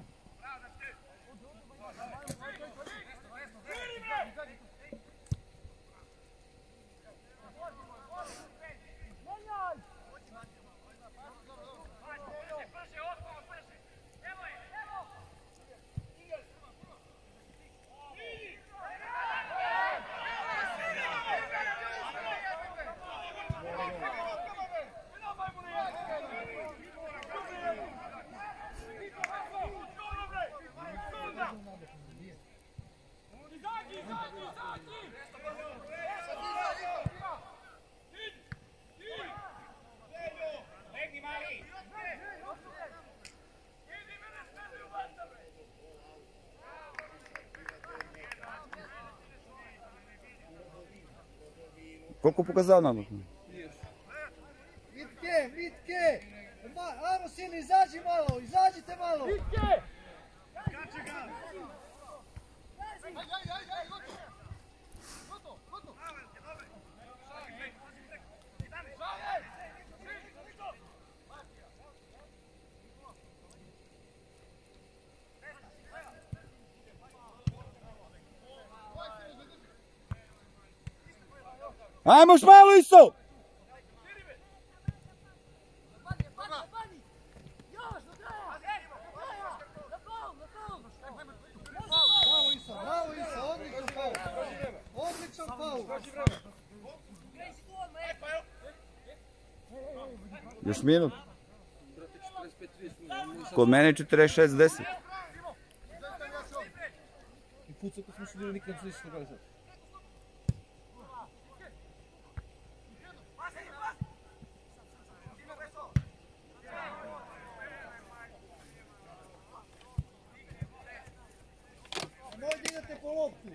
Koliko pokazao nam? Vitke! Ajmo sine, izađite malo! Vitke! Ajmo još malo isto! Napadi! Još, do kraja! Na faul! Bravo Iso, odličan faul! Gresi tu odmah, Još minut. Kod mene 46-10. I puca ko smo se bili nikad slično gažati. Nemoj da idete po loptu!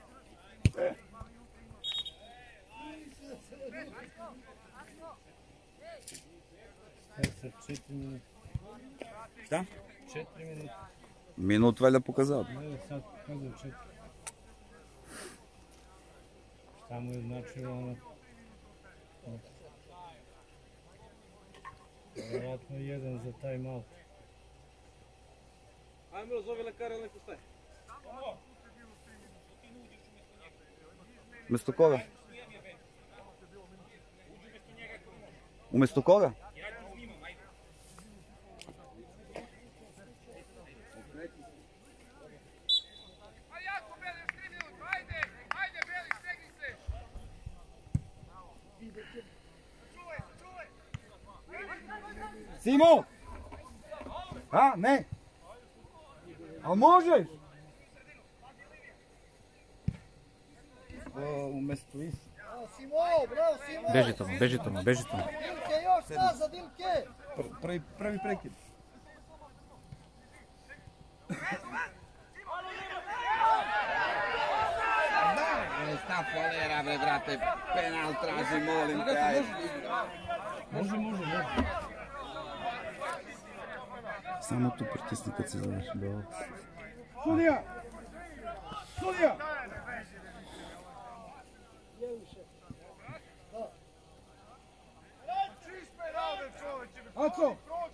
Sad 4 minuta. Šta? 4 minuta. Minut valjda pokazao. Ne, sad pokazao 4. Šta mu je značilo ono? Vjerojatno 1 za time out. Ajmo, zove lekara ili neko staje. Umjesto koga? Umjesto koga? Simo! A, ne! A možeš? Umjesto Isa. Bravo Simo! Beži tamo. Dilke, još nazad, Dilke! Prvi prekid. Sta folera, bre, brate, penal traži, molim te, ajde. Može. Samo tu pritisni kad se završi. Sudija! Ico!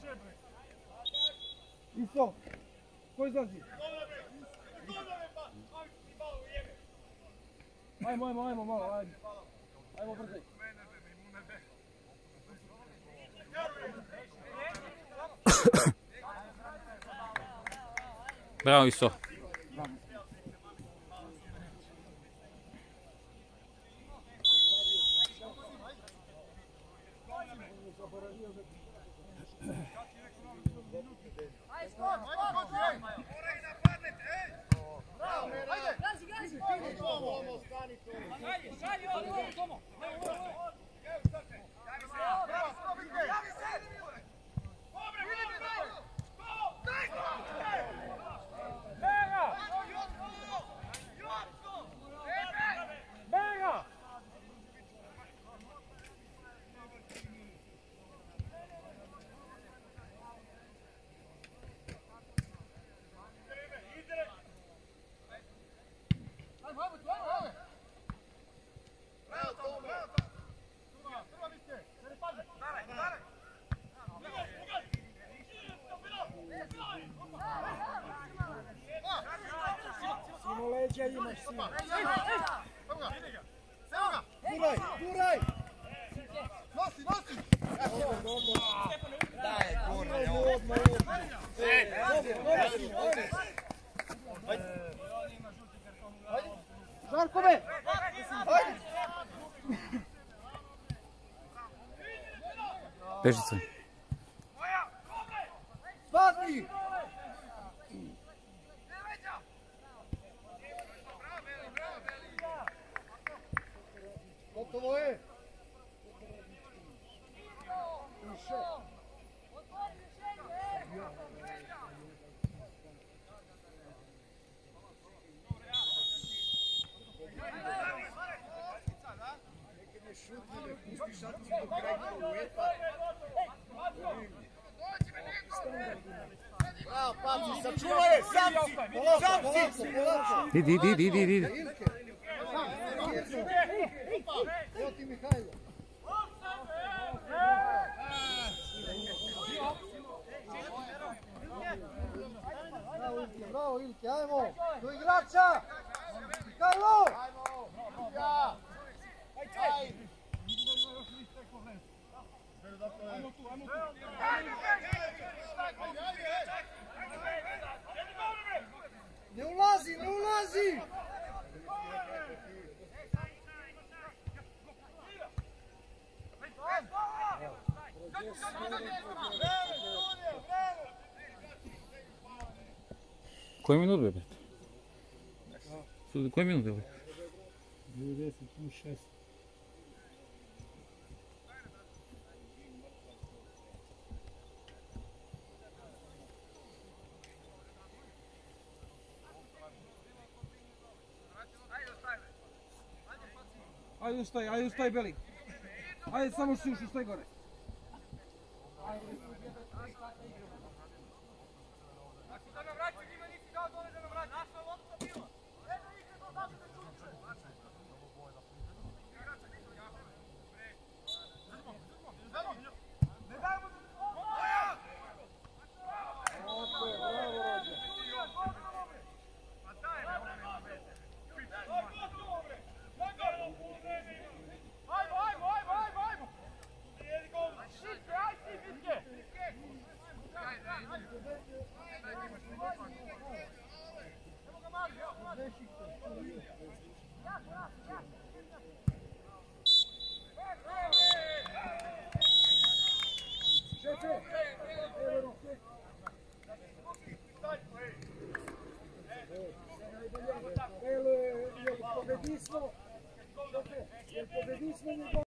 Ico! Ko izlazi? Ajmo malo, ajmo. Ajmo brzej. Bravo Iso. Simo leđa imaš, Simo. Guraj! Nosi! Daj, guraj, odmah. Žarkove! Ajde! Pešice. Spazi! Gotovo je! Više! Bravo, Paci, sačuvaj je, sam si! Idi. Evo ti Mihajlo. Bravo Ilke, ajmo! Do igrača! Mihajlo! Ne ulazi! Koji minut be, brate? Koji minut be? 90 plus 6. Ajde ustaj Beli. Ajde samo si uši, ustaj gore. Pobedismo,